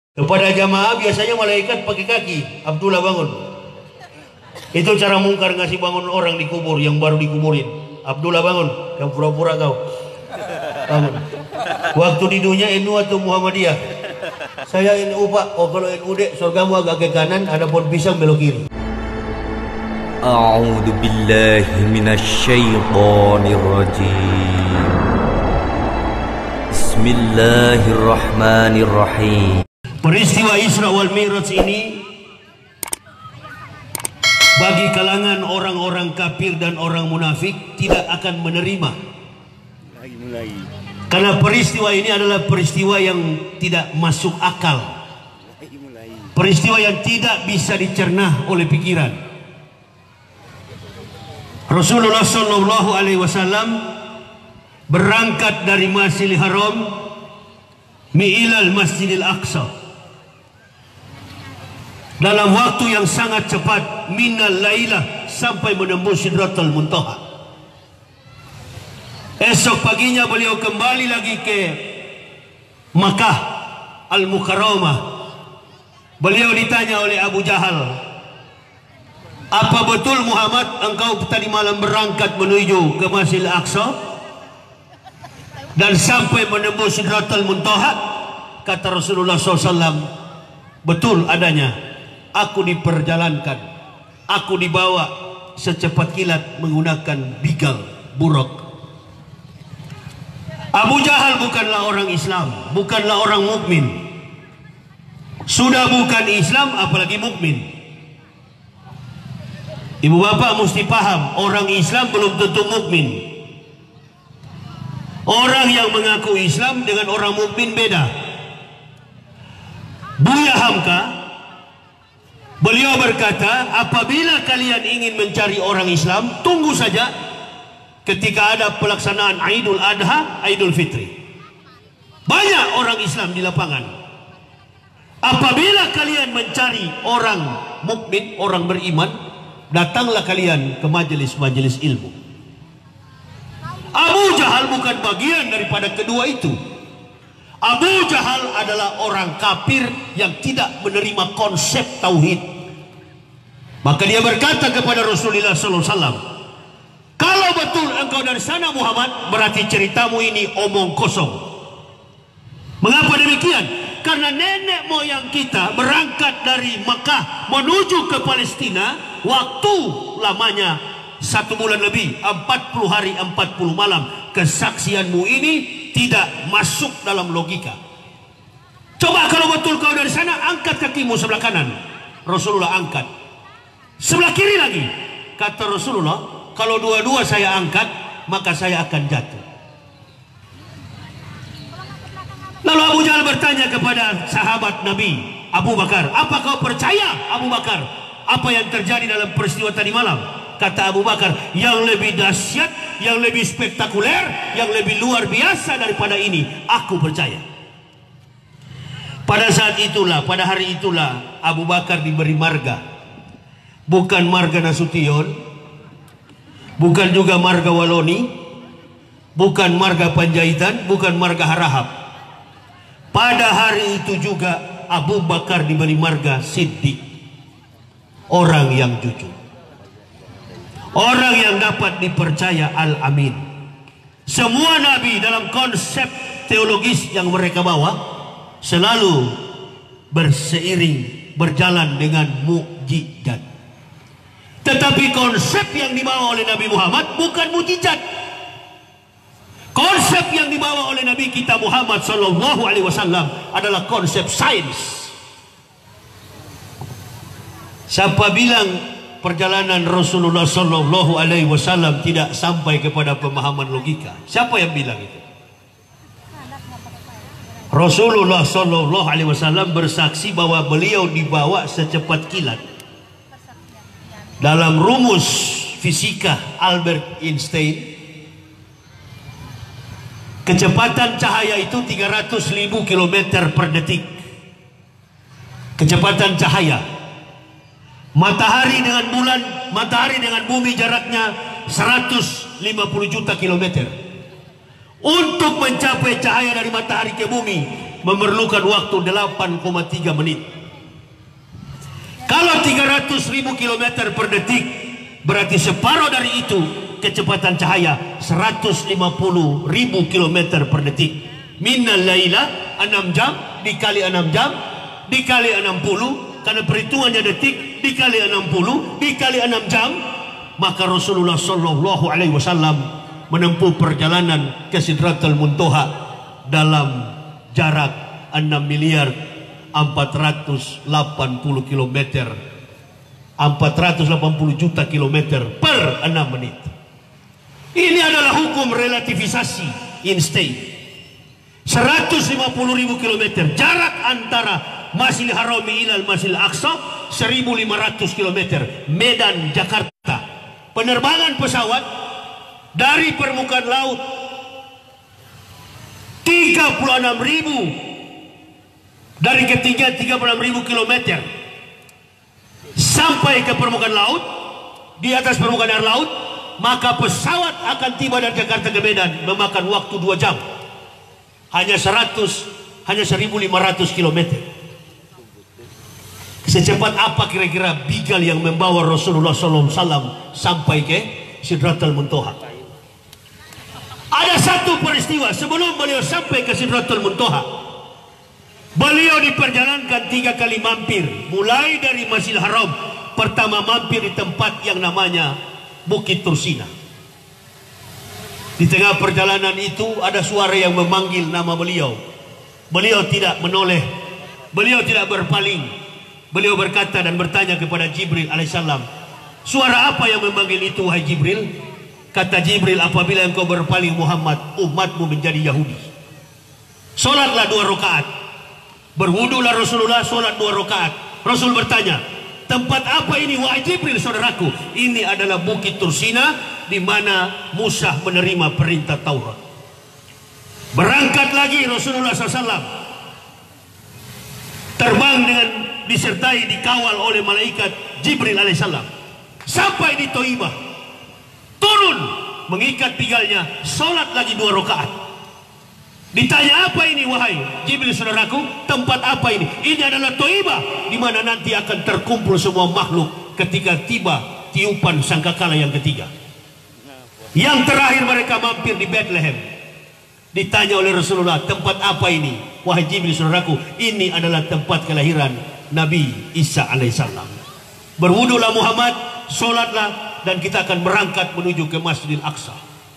Kepada jamaah biasanya malaikat pakai kaki. Abdullah bangun. Itu cara mungkar ngasih bangun orang dikubur yang baru dikuburin. Abdullah bangun, yang pura-pura kau. Bangun. Waktu di dunia NU atau Muhammadiyah? Saya NU Pak. Oh kalau NU dek, surgamu agak ke kanan, ada pohon pisang belok kiri. A'udzu billahi minasyaitonir rajim. Bismillahirrahmanirrahim. Peristiwa Isra wal Mi'raj ini bagi kalangan orang-orang kafir dan orang munafik tidak akan menerima. Karena peristiwa ini adalah peristiwa yang tidak masuk akal. Peristiwa yang tidak bisa dicerna oleh pikiran. Rasulullah Shallallahu Alaihi Wasallam berangkat dari Masjidil Haram mi'ilal Masjidil Aqsa dalam waktu yang sangat cepat, minal lailah, sampai menembus Sidratul Muntaha. Esok paginya beliau kembali lagi ke Makkah Al-Mukarramah. Beliau ditanya oleh Abu Jahal, apa betul Muhammad engkau tadi malam berangkat menuju ke Masjidil Aqsa dan sampai menembus Sidratul Muntaha? Kata Rasulullah SAW, betul adanya. Aku diperjalankan, aku dibawa secepat kilat menggunakan bigal buruk. Abu Jahal bukanlah orang Islam, bukanlah orang mukmin. Sudah bukan Islam apalagi mukmin. Ibu bapak mesti paham, orang Islam belum tentu mukmin. Orang yang mengaku Islam dengan orang mukmin beda. Buya Hamka, beliau berkata, apabila kalian ingin mencari orang Islam, tunggu saja ketika ada pelaksanaan Idul Adha, Idul Fitri. Banyak orang Islam di lapangan. Apabila kalian mencari orang mukmin, orang beriman, datanglah kalian ke majelis-majelis ilmu. Abu Jahal bukan bagian daripada kedua itu. Abu Jahal adalah orang kafir yang tidak menerima konsep tauhid. Maka dia berkata kepada Rasulullah SAW, kalau betul engkau dari sana Muhammad, berarti ceritamu ini omong kosong. Mengapa demikian? Karena nenek moyang kita berangkat dari Makkah menuju ke Palestina, waktu lamanya 1 bulan lebih, 40 hari 40 malam. Kesaksianmu ini tidak masuk dalam logika. Coba kalau betul kau dari sana, angkat kakimu sebelah kanan. Rasulullah angkat. Sebelah kiri lagi. Kata Rasulullah, kalau dua-dua saya angkat, maka saya akan jatuh. Lalu Abu Jahal bertanya kepada sahabat Nabi Abu Bakar, apa kau percaya Abu Bakar apa yang terjadi dalam peristiwa tadi malam? Kata Abu Bakar, yang lebih dahsyat, yang lebih spektakuler, yang lebih luar biasa daripada ini, aku percaya. Pada saat itulah, pada hari itulah Abu Bakar diberi marga. Bukan marga Nasution, bukan juga marga Waloni, bukan marga Panjaitan, bukan marga Harahap. Pada hari itu juga Abu Bakar diberi marga Siddiq, orang yang jujur, orang yang dapat dipercaya, Al-Amin. Semua nabi dalam konsep teologis yang mereka bawa selalu berseiring, berjalan dengan mukjizat. Tetapi konsep yang dibawa oleh Nabi Muhammad bukan mukjizat. Konsep yang dibawa oleh Nabi kita Muhammad Sallallahu Alaihi Wasallam adalah konsep sains. Siapa bilang perjalanan Rasulullah Sallallahu Alaihi Wasallam tidak sampai kepada pemahaman logika? Siapa yang bilang itu? Rasulullah Sallallahu Alaihi Wasallam bersaksi bahwa beliau dibawa secepat kilat. Dalam rumus fisika Albert Einstein, kecepatan cahaya itu 300.000 km per detik. Kecepatan cahaya. Matahari dengan bulan, matahari dengan bumi jaraknya 150 juta kilometer. Untuk mencapai cahaya dari matahari ke bumi memerlukan waktu 8,3 menit. Kalau 300.000 km per detik, berarti separuh dari itu kecepatan cahaya 150.000 km per detik. Minnal laila 6 jam dikali 6 jam dikali 60, karena perhitungannya detik, dikali 60 dikali 6 jam, maka Rasulullah Shallallahu Alaihi Wasallam menempuh perjalanan ke Sidratul Muntaha dalam jarak 6.480 km, 480 juta kilometer per 6 menit. Ini adalah hukum relativisasi Einstein. 150.000 km jarak antara Masjidil Haram ilal Masjidil Aqsa, 1.500 km, Medan Jakarta. Penerbangan pesawat dari permukaan laut 36.000, dari ketinggian 36.000 km sampai ke permukaan laut, di atas permukaan air laut, maka pesawat akan tiba dari Jakarta ke Medan memakan waktu 2 jam. Hanya 1.500 km. Secepat apa kira-kira bigal yang membawa Rasulullah SAW sampai ke Sidratul Muntaha? Ada satu peristiwa sebelum beliau sampai ke Sidratul Muntaha. Beliau diperjalankan 3 kali mampir, mulai dari Masjidil Haram. Pertama mampir di tempat yang namanya Bukit Tursina. Di tengah perjalanan itu ada suara yang memanggil nama beliau. Beliau tidak menoleh, beliau tidak berpaling. Beliau berkata dan bertanya kepada Jibril alaihissalam, suara apa yang memanggil itu wahai Jibril? Kata Jibril, apabila engkau berpaling Muhammad, umatmu menjadi Yahudi. Solatlah 2 rakaat. Berwudulah Rasulullah, solat 2 rakaat. Rasul bertanya, tempat apa ini wahai Jibril saudaraku? Ini adalah Bukit Tursina, di mana Musa menerima perintah Taurat. Berangkat lagi Rasulullah SAW, terbang dengan disertai dikawal oleh malaikat Jibril alaihissalam sampai di Thaibah, turun mengikat pigalnya, solat lagi 2 rakaat. Ditanya, apa ini wahai Jibril saudaraku? Tempat apa ini? Ini adalah Thaibah, di mana nanti akan terkumpul semua makhluk ketika tiba tiupan sangkakala yang ketiga. Yang terakhir mereka mampir di Bethlehem. Ditanya oleh Rasulullah, tempat apa ini wahai Jibril saudaraku? Ini adalah tempat kelahiran Nabi Isa alaihissalam. Berwudulah Muhammad, solatlah, dan kita akan berangkat menuju ke Masjidil Aqsa.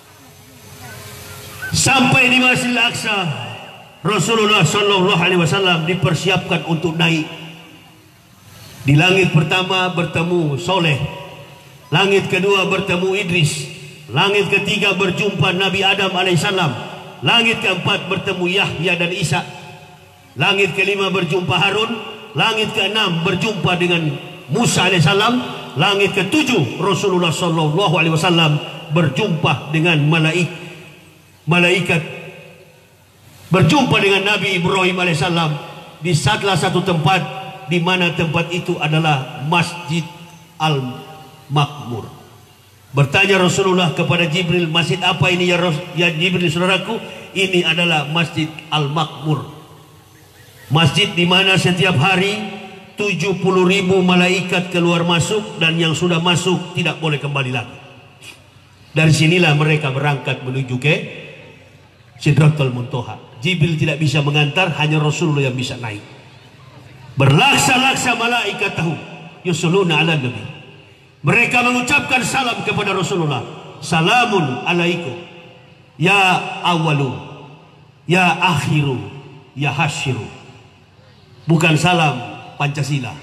Sampai di Masjidil Aqsa, Rasulullah Shallallahu Alaihi Wasallam dipersiapkan untuk naik. Di langit pertama bertemu Soleh, langit kedua bertemu Idris, langit ketiga berjumpa Nabi Adam alaihissalam, langit keempat bertemu Yahya dan Isa, langit kelima berjumpa Harun, langit keenam berjumpa dengan Musa alaihissalam, langit ketujuh Rasulullah Shallallahu Alaihi Wasallam berjumpa dengan malaikat, berjumpa dengan Nabi Ibrahim alaihissalam di salah satu tempat, di mana tempat itu adalah Masjid Al-Makmur. Bertanya Rasulullah kepada Jibril, masjid apa ini ya Jibril saudaraku? Ini adalah Masjid Al-Makmur, masjid di mana setiap hari 70.000 malaikat keluar masuk, dan yang sudah masuk tidak boleh kembali lagi. Dari sinilah mereka berangkat menuju ke Sidratul Muntaha. Jibril tidak bisa mengantar, hanya Rasulullah yang bisa naik. Berlaksa-laksa malaikat tahu yusuluna ala nabi. Mereka mengucapkan salam kepada Rasulullah. Salamun alaikum ya awalu, ya akhiru, ya hasyiru. Bukan salam Pancasila.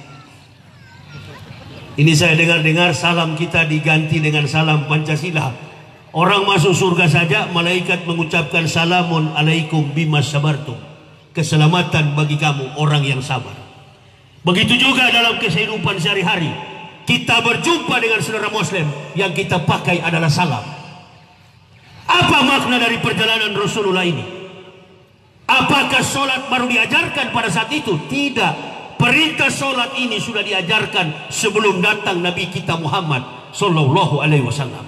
Ini saya dengar-dengar salam kita diganti dengan salam Pancasila. Orang masuk surga saja malaikat mengucapkan salamun alaikum bima sabartum. Keselamatan bagi kamu orang yang sabar. Begitu juga dalam kehidupan sehari-hari. Kita berjumpa dengan saudara muslim, yang kita pakai adalah salam. Apa makna dari perjalanan Rasulullah ini? Apakah sholat baru diajarkan pada saat itu? Tidak. Perintah sholat ini sudah diajarkan sebelum datang Nabi kita Muhammad Sallallahu Alaihi Wasallam.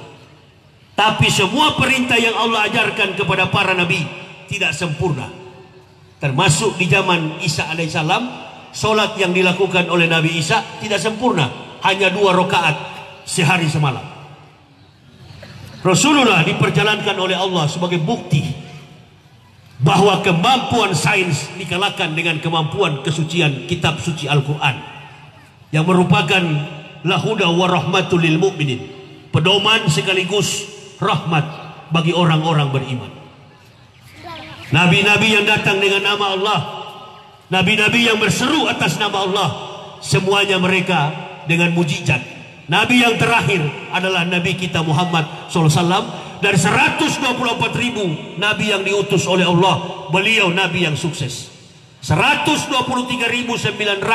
Tapi semua perintah yang Allah ajarkan kepada para nabi tidak sempurna. Termasuk di zaman Isa alaihissalam, solat yang dilakukan oleh Nabi Isa tidak sempurna, hanya 2 rakaat sehari semalam. Rasulullah diperjalankan oleh Allah sebagai bukti bahwa kemampuan sains dikalahkan dengan kemampuan kesucian kitab suci Al-Quran, yang merupakan lahuda wa rahmatul lil mu'minin, pedoman sekaligus rahmat bagi orang-orang beriman. Nabi-nabi yang datang dengan nama Allah, nabi-nabi yang berseru atas nama Allah, semuanya mereka dengan mujizat. Nabi yang terakhir adalah Nabi kita Muhammad SAW. Dari 124.000 Nabi yang diutus oleh Allah, beliau Nabi yang sukses. 123.999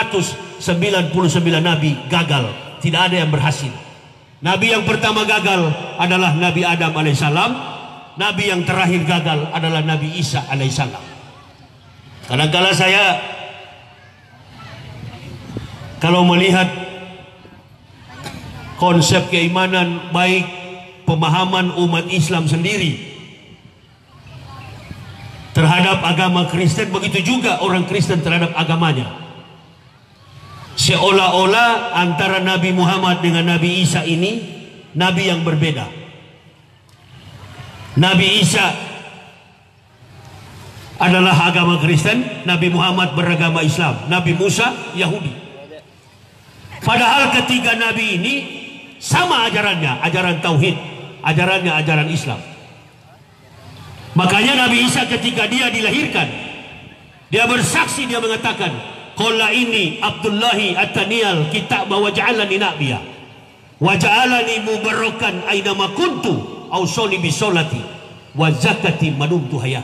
Nabi gagal, tidak ada yang berhasil. Nabi yang pertama gagal adalah Nabi Adam alaihissalam. Nabi yang terakhir gagal adalah Nabi Isa alaihissalam. Kadang-kala saya kalau melihat konsep keimanan, baik pemahaman umat Islam sendiri terhadap agama Kristen, begitu juga orang Kristen terhadap agamanya, seolah-olah antara Nabi Muhammad dengan Nabi Isa ini nabi yang berbeda. Nabi Isa adalah agama Kristen, Nabi Muhammad beragama Islam, Nabi Musa Yahudi. Padahal ketiga nabi ini sama ajarannya, ajaran tauhid, ajarannya ajaran Islam. Makanya Nabi Isa ketika dia dilahirkan, dia bersaksi, dia mengatakan, qala ini Abdullahi ataniyal kitab wa ja'alani nabiyya wa ja'alani mubarakan aina ma kuntu ausoli bisolati wa zakati madumtu hayah.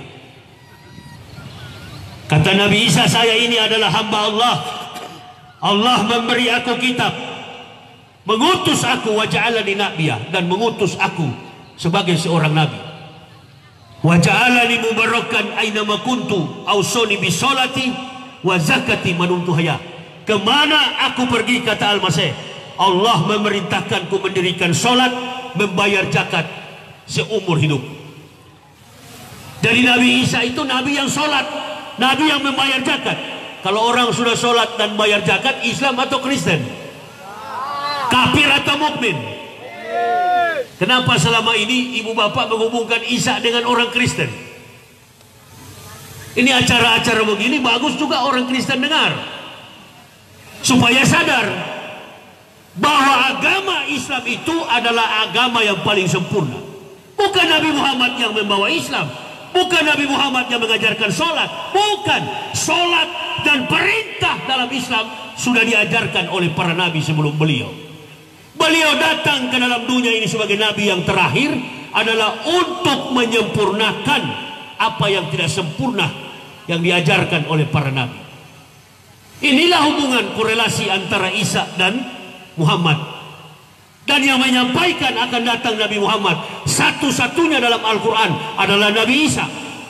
Kata Nabi Isa, saya ini adalah hamba Allah. Allah memberi aku kitab, mengutus aku, wa ja'alani nabiyya, dan mengutus aku sebagai seorang nabi. Wa ja'alani mubarakan aina ma kuntu ausoli bisolati wa zakati madumtu hayah. Kemana aku pergi, kata Al-Masih, Allah memerintahkanku mendirikan solat, membayar zakat seumur hidup. Dari Nabi Isa itu nabi yang solat, nabi yang membayar zakat. Kalau orang sudah solat dan bayar zakat, Islam atau Kristen? Kafir atau mukmin? Kenapa selama ini ibu bapak menghubungkan Isa dengan orang Kristen? Ini acara-acara begini bagus juga orang Kristen dengar, supaya sadar bahwa agama Islam itu adalah agama yang paling sempurna. Bukan Nabi Muhammad yang membawa Islam, bukan Nabi Muhammad yang mengajarkan sholat, bukan. Sholat dan perintah dalam Islam sudah diajarkan oleh para nabi sebelum beliau. Beliau datang ke dalam dunia ini sebagai nabi yang terakhir adalah untuk menyempurnakan apa yang tidak sempurna yang diajarkan oleh para nabi. Inilah hubungan korelasi antara Isa dan Muhammad. Dan yang menyampaikan akan datang Nabi Muhammad satu-satunya dalam Al-Quran adalah Nabi Isa.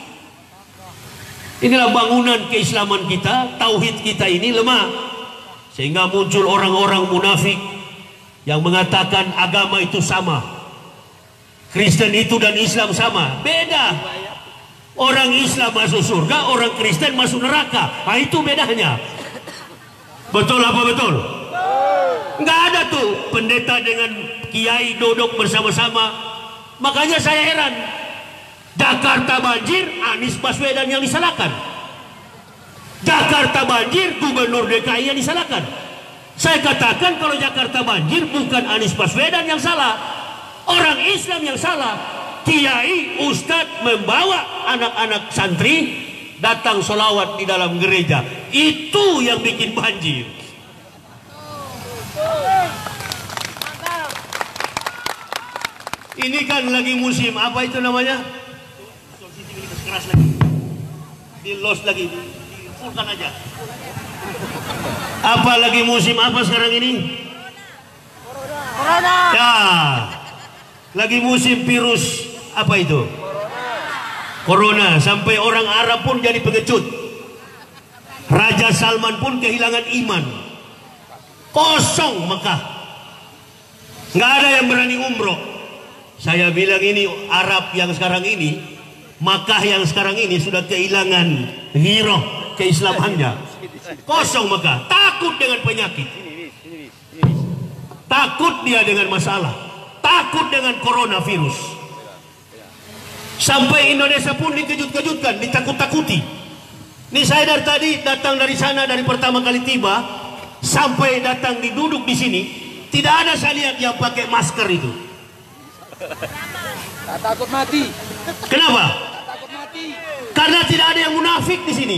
Inilah bangunan keislaman kita, tauhid kita ini lemah, sehingga muncul orang-orang munafik yang mengatakan agama itu sama, Kristen itu dan Islam sama. Beda. Orang Islam masuk surga, orang Kristen masuk neraka. Nah, itu bedanya. Betul apa betul? Nggak ada tuh pendeta dengan kiai duduk bersama-sama. Makanya saya heran, Jakarta banjir, Anies Baswedan yang disalahkan. Jakarta banjir, Gubernur DKI yang disalahkan. Saya katakan kalau Jakarta banjir bukan Anies Baswedan yang salah, orang Islam yang salah. Kiai, ustadz membawa anak-anak santri datang sholawat di dalam gereja, itu yang bikin banjir. Ini kan lagi musim apa itu namanya? Keras lagi, di los lagi, dipulkan aja. Apa lagi musim apa sekarang ini? Corona. Ya, lagi musim virus apa itu? Corona. Sampai orang Arab pun jadi pengecut. Raja Salman pun kehilangan iman. Kosong Mekah. Nggak ada yang berani umroh. Saya bilang ini Arab yang sekarang ini Makkah yang sekarang ini sudah kehilangan giroh keislamannya. Kosong Makkah. Takut dengan penyakit. Takut dia dengan masalah. Takut dengan coronavirus. Sampai Indonesia pun dikejut-kejutkan, ditakut-takuti. Ini saya dari tadi datang dari sana, dari pertama kali tiba sampai datang duduk di sini, tidak ada saya lihat yang pakai masker itu. Tak takut mati. Kenapa? Tak takut mati. Karena tidak ada yang munafik di sini.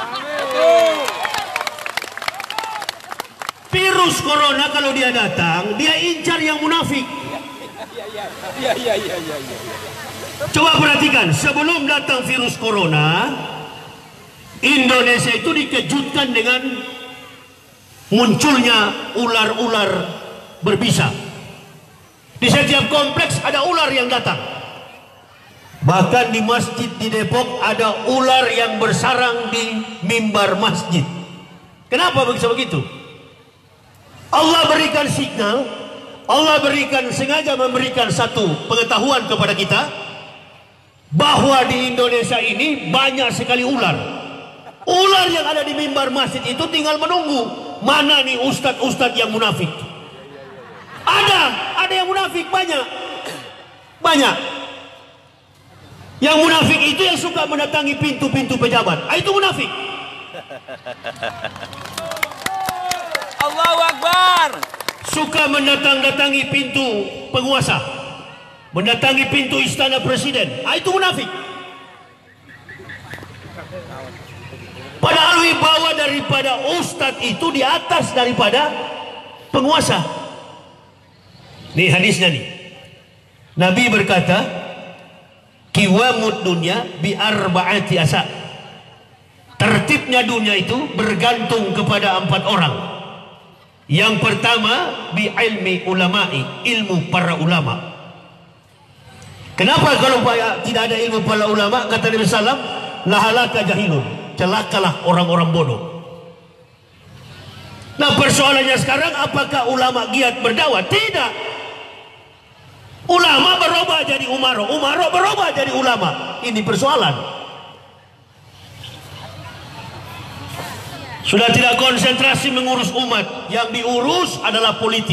Virus corona kalau dia datang, dia incar yang munafik. Iya. Coba perhatikan, sebelum datang virus corona, Indonesia itu dikejutkan dengan munculnya ular-ular berbisa. Di setiap kompleks ada ular yang datang. Bahkan di masjid di Depok ada ular yang bersarang di mimbar masjid. Kenapa begitu? Allah berikan signal, Allah sengaja memberikan satu pengetahuan kepada kita bahwa di Indonesia ini banyak sekali ular. Ular yang ada di mimbar masjid itu tinggal menunggu mana nih ustadz-ustadz yang munafik. Ada yang munafik banyak. Yang munafik itu yang suka mendatangi pintu-pintu pejabat. Itu munafik. Allahu Akbar. Suka mendatangi pintu penguasa, mendatangi pintu istana presiden. Itu munafik. Padahal wibawa daripada ustadz itu di atas daripada penguasa. Nih hadisnya nih. Nabi berkata, "Qiwamud dunya bi arba'ati asa." Tertibnya dunia itu bergantung kepada 4 orang. Yang pertama, bi ilmi ulama'i, ilmu para ulama. Kenapa kalau tidak ada ilmu para ulama? Kata Nabi sallam, lahalaka jahilun, celakalah orang-orang bodoh. Nah, persoalannya sekarang, apakah ulama giat berdakwah? Tidak. Ulama berubah jadi umaro, umaro berubah jadi ulama. Ini persoalan. Sudah tidak konsentrasi mengurus umat, yang diurus adalah politik.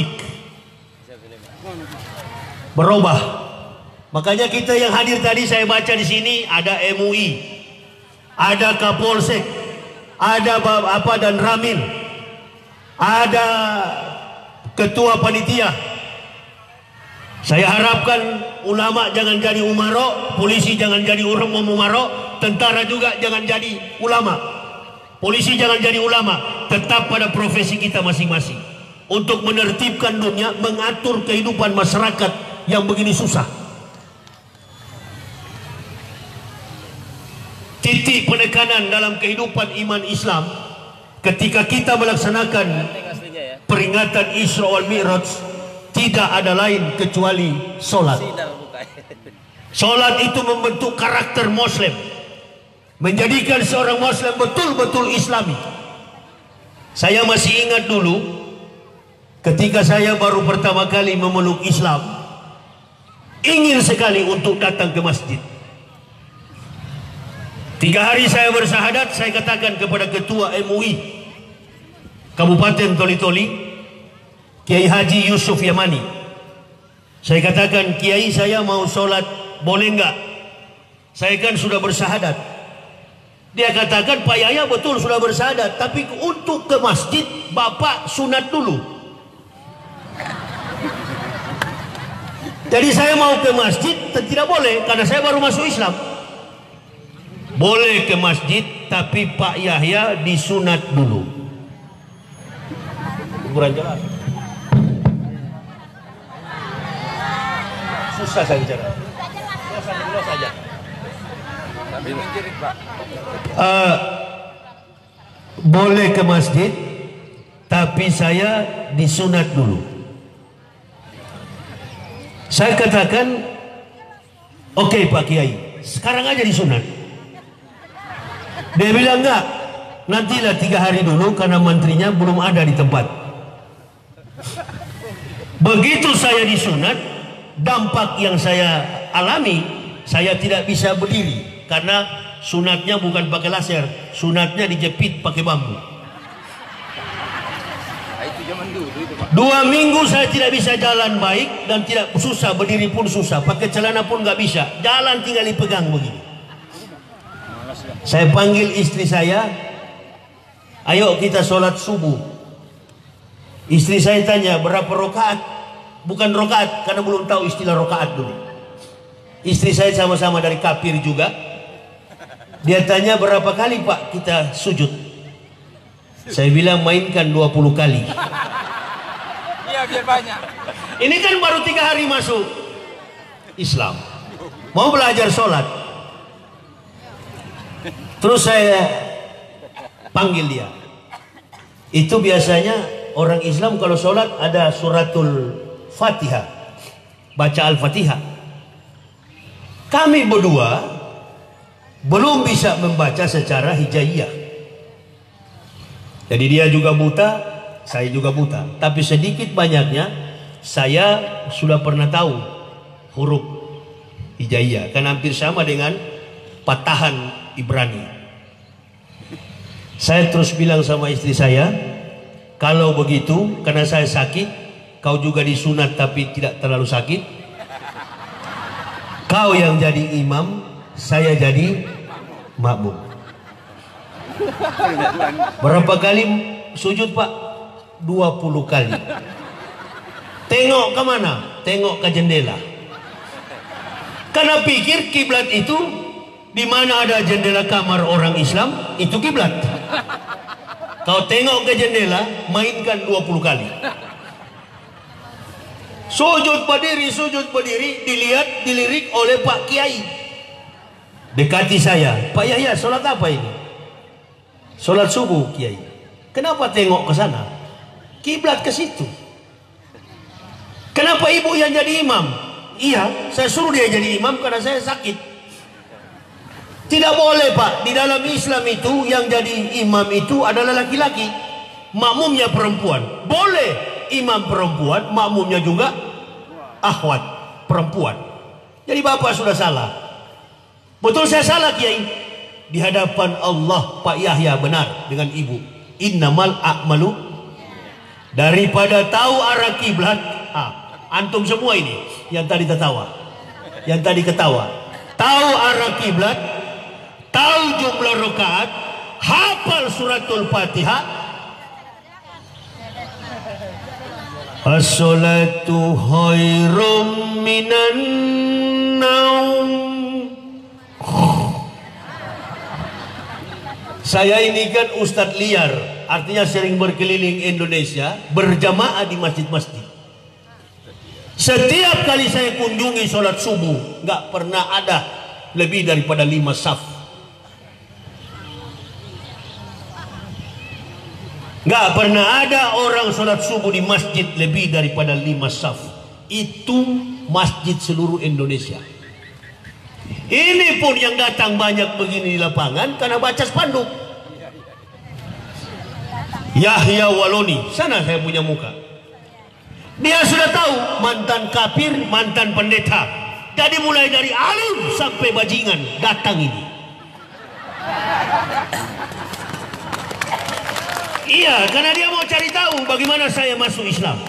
Berubah. Makanya kita yang hadir tadi saya baca di sini ada MUI, ada Kapolsek, ada dan Ramil, ada ketua panitia. Saya harapkan ulama jangan jadi umaro, polisi jangan jadi umaro, tentara juga jangan jadi ulama, polisi jangan jadi ulama. Tetap pada profesi kita masing-masing untuk menertibkan dunia, mengatur kehidupan masyarakat yang begini susah. Titik penekanan dalam kehidupan iman Islam ketika kita melaksanakan peringatan Isra wal Mi'raj, tidak ada lain kecuali solat. Solat itu membentuk karakter Muslim, menjadikan seorang Muslim betul-betul Islami. Saya masih ingat dulu ketika saya baru pertama kali memeluk Islam, ingin sekali untuk datang ke masjid. 3 hari saya bersahadat, saya katakan kepada ketua MUI Kabupaten Toli-Toli, Kiai Haji Yusuf Yamani, saya katakan, Kiai, saya mau sholat, boleh enggak? Saya kan sudah bersahadat. Dia katakan, Pak Yahya betul sudah bersahadat, tapi untuk ke masjid Bapak sunat dulu. Jadi saya mau ke masjid tidak boleh, karena saya baru masuk Islam. Boleh ke masjid, tapi Pak Yahya disunat dulu. Kurang jelas. Susah saya bicara. Jelas saja. Tapi menjerit, Pak. Boleh ke masjid, tapi saya disunat dulu. Saya katakan, oke, Pak Kiai, sekarang aja disunat. Dia bilang enggak, nantilah 3 hari dulu karena menterinya belum ada di tempat. Begitu saya disunat, dampak yang saya alami, saya tidak bisa berdiri karena sunatnya bukan pakai laser, sunatnya dijepit pakai bambu. Itu zaman dulu itu, Pak. 2 minggu saya tidak bisa jalan baik dan tidak susah, berdiri pun susah, pakai celana pun nggak bisa, jalan tinggal dipegang begini. Saya panggil istri saya, ayo kita sholat subuh. Istri saya tanya berapa rakaat, bukan rakaat karena belum tahu istilah rakaat dulu. Istri saya sama-sama dari kafir juga. Dia tanya berapa kali Pak kita sujud. Saya bilang mainkan 20 kali. Iya biar banyak. Ini kan baru 3 hari masuk Islam, mau belajar sholat. Terus saya panggil dia. Itu biasanya orang Islam kalau sholat ada suratul Fatihah, baca Al-Fatihah. Kami berdua belum bisa membaca secara hijaiyah. Jadi dia juga buta, saya juga buta. Tapi sedikit banyaknya saya sudah pernah tahu huruf hijaiyah. Kan hampir sama dengan patahan Ibrani. Saya terus bilang sama istri saya, kalau begitu karena saya sakit, kau juga disunat tapi tidak terlalu sakit. Kau yang jadi imam, saya jadi makmum. Berapa kali sujud Pak? 20 kali. Tengok ke mana? Tengok ke jendela. Karena pikir kiblat itu di mana ada jendela kamar orang Islam, itu kiblat. Kau tengok ke jendela, mainkan 20 kali. Sujud berdiri, dilihat, dilirik oleh Pak Kiai. Dekati saya, Pak Yahya, sholat apa ini? Sholat subuh Kiai. Kenapa tengok ke sana? Kiblat ke situ. Kenapa ibu yang jadi imam? Iya, saya suruh dia jadi imam karena saya sakit. Tidak boleh Pak, di dalam Islam itu yang jadi imam itu adalah laki-laki, makmumnya perempuan. Boleh imam perempuan, makmumnya juga akhwat perempuan. Jadi bapak sudah salah. Betul saya salah Kiai. Di hadapan Allah Pak Yahya benar dengan ibu. Innamal a'malu. Daripada tahu arah kiblat, antum semua ini yang tadi tertawa, yang tadi ketawa, tahu arah kiblat, tahu jumlah rakaat, hafal suratul Fatihah. As-salatu khairum minan naum. Saya ini kan ustadz liar, artinya sering berkeliling Indonesia, berjamaah di masjid-masjid. Setiap kali saya kunjungi sholat subuh, nggak pernah ada lebih daripada 5 saf. Nggak pernah ada orang sholat subuh di masjid lebih daripada 5 saf. Itu masjid seluruh Indonesia. Ini pun yang datang banyak begini di lapangan karena baca spanduk. Yahya Waloni, sana saya punya muka. Dia sudah tahu mantan kafir, mantan pendeta. Jadi mulai dari alim sampai bajingan datang ini. Iya, karena dia mau cari tahu bagaimana saya masuk Islam.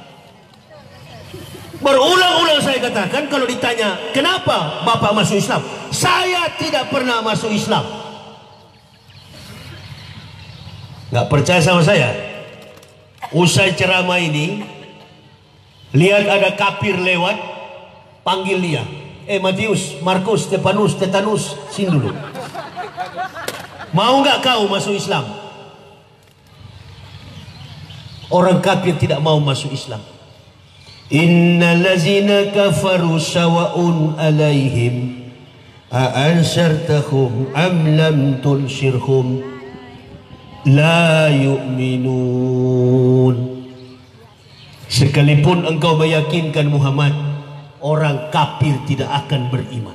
Berulang-ulang saya katakan kalau ditanya kenapa Bapak masuk Islam, saya tidak pernah masuk Islam. Nggak percaya sama saya? Usai ceramah ini, lihat ada kafir lewat, panggil dia. Matius, Markus, Stefanus, Tetanus, sini dulu. Mau nggak kau masuk Islam? Orang kafir tidak mau masuk Islam. Innal ladzina kafaru sawa'un 'alaihim a ansartahum am lam tunshirhum la yu'minun. Sekalipun engkau meyakinkan Muhammad, orang kafir tidak akan beriman.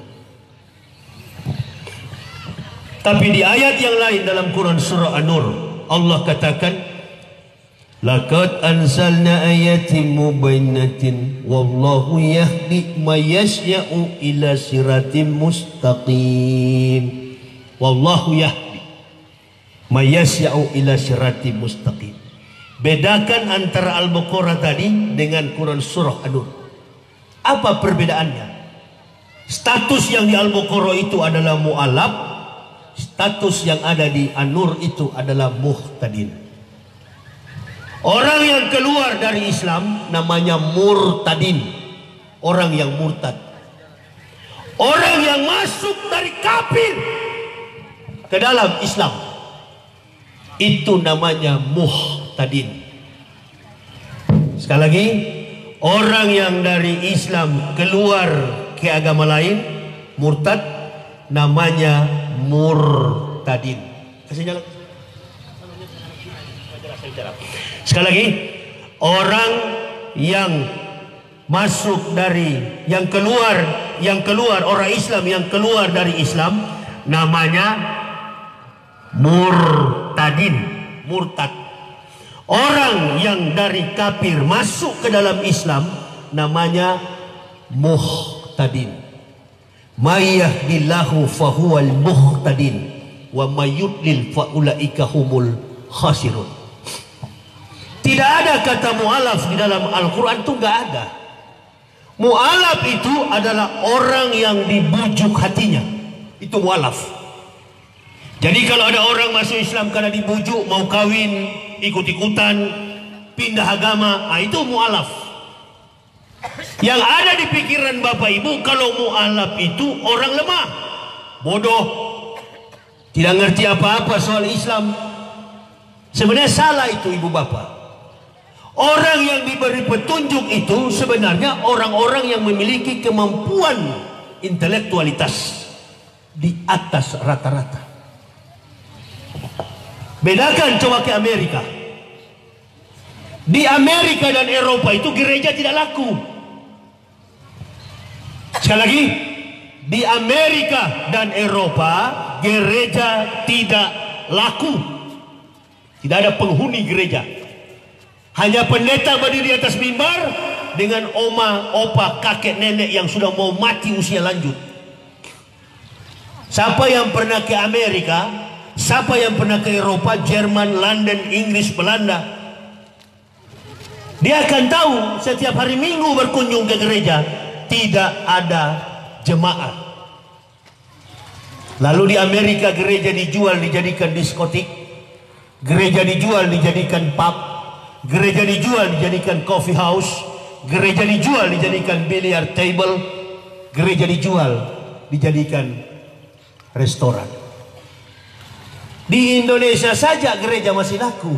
Tapi di ayat yang lain dalam Quran surah An-Nur, Allah katakan Laqad anzalna ayatin mubayyinatin wallahu yahdi may yasha'u ila siratim mustaqim. Wallahu yahdi may yasha'u ila siratim mustaqim. Bedakan antara Al-Baqarah tadi dengan Quran surah An-Nur. Apa perbedaannya? Status yang di Al-Baqarah itu adalah mu'alaf, status yang ada di An-Nur itu adalah muhtadin. Orang yang keluar dari Islam namanya murtadin, orang yang murtad. Orang yang masuk dari kafir ke dalam Islam itu namanya muhtadin. Sekali lagi, orang yang dari Islam keluar ke agama lain, murtad, namanya murtadin. Kasih nyala. Sekali lagi, orang yang masuk dari yang keluar orang Islam yang keluar dari Islam namanya murtad. Orang yang dari kafir masuk ke dalam Islam namanya muhtadin. May yahdillahu fahuwal muhtadin wa may yudlil fa ulaika humul khasirun. Tidak ada kata mu'alaf di dalam Al-Quran, itu nggak ada. Mu'alaf itu adalah orang yang dibujuk hatinya, itu mu'alaf. Jadi kalau ada orang masuk Islam karena dibujuk, mau kawin, ikut-ikutan, pindah agama, itu mu'alaf. Yang ada di pikiran Bapak Ibu, kalau mu'alaf itu orang lemah, bodoh, tidak ngerti apa-apa soal Islam. Sebenarnya salah itu Ibu Bapak. Orang yang diberi petunjuk itu sebenarnya orang-orang yang memiliki kemampuan intelektualitas di atas rata-rata. Bedakan coba ke Amerika. Di Amerika dan Eropa itu gereja tidak laku. Sekali lagi, di Amerika dan Eropa gereja tidak laku. Tidak ada penghuni gereja. Hanya pendeta berdiri di atas mimbar dengan oma, opa, kakek, nenek yang sudah mau mati usia lanjut. Siapa yang pernah ke Amerika, siapa yang pernah ke Eropa, Jerman, London, Inggris, Belanda, dia akan tahu setiap hari Minggu berkunjung ke gereja tidak ada jemaat. Lalu di Amerika gereja dijual dijadikan diskotik, gereja dijual dijadikan pub, gereja dijual dijadikan coffee house, gereja dijual dijadikan billiard table, gereja dijual dijadikan restoran. Di Indonesia saja gereja masih laku.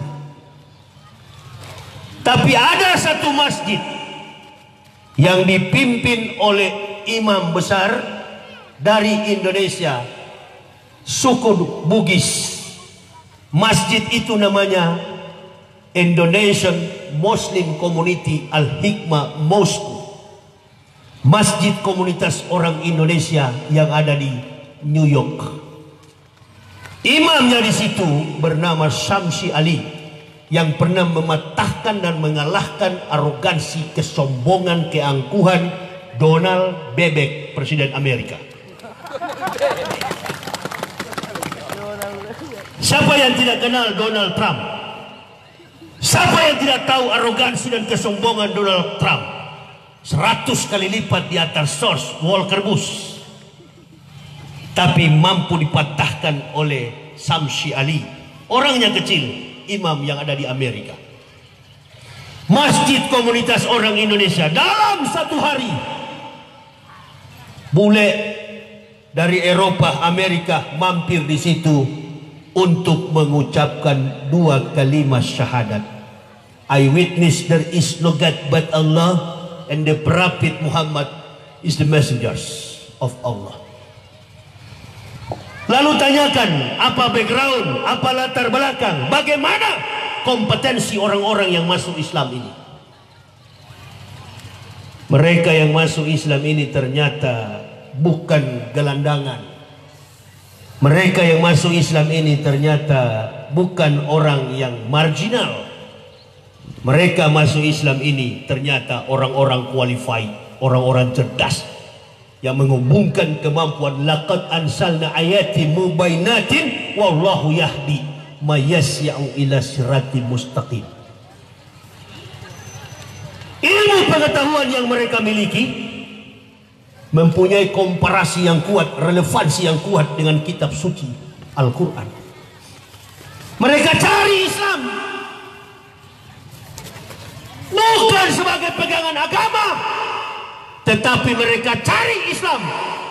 Tapi ada satu masjid yang dipimpin oleh imam besar dari Indonesia, suku Bugis. Masjid itu namanya Indonesian Muslim Community Al-Hikmah Mosque, masjid komunitas orang Indonesia yang ada di New York. Imamnya di situ bernama Syamsi Ali, yang pernah mematahkan dan mengalahkan arogansi, kesombongan, keangkuhan Donald Bebek, Presiden Amerika. Siapa yang tidak kenal Donald Trump? Siapa yang tidak tahu arogansi dan kesombongan Donald Trump? 100 kali lipat di atas source Volcker Bush. Tapi mampu dipatahkan oleh Syamsi Ali, orangnya kecil, imam yang ada di Amerika. Masjid komunitas orang Indonesia dalam satu hari, bule dari Eropa, Amerika mampir di situ untuk mengucapkan 2 kalimat syahadat. I witness there is no God but Allah, and the Prophet Muhammad is the messengers of Allah. Lalu tanyakan apa background, apa latar belakang, bagaimana kompetensi orang-orang yang masuk Islam ini. Mereka yang masuk Islam ini ternyata bukan gelandangan. Mereka yang masuk Islam ini ternyata bukan orang yang marginal. Mereka masuk Islam ini ternyata orang-orang qualified, orang-orang cerdas yang menghubungkan kemampuan. Laqad ansalna ayati mubainatin wallahu yahdi mayasya'u ila siratin mustaqim. Ilmu pengetahuan yang mereka miliki mempunyai komparasi yang kuat, relevansi yang kuat dengan kitab suci Al-Quran. Mereka cari Islam bukan sebagai pegangan agama, tetapi mereka cari Islam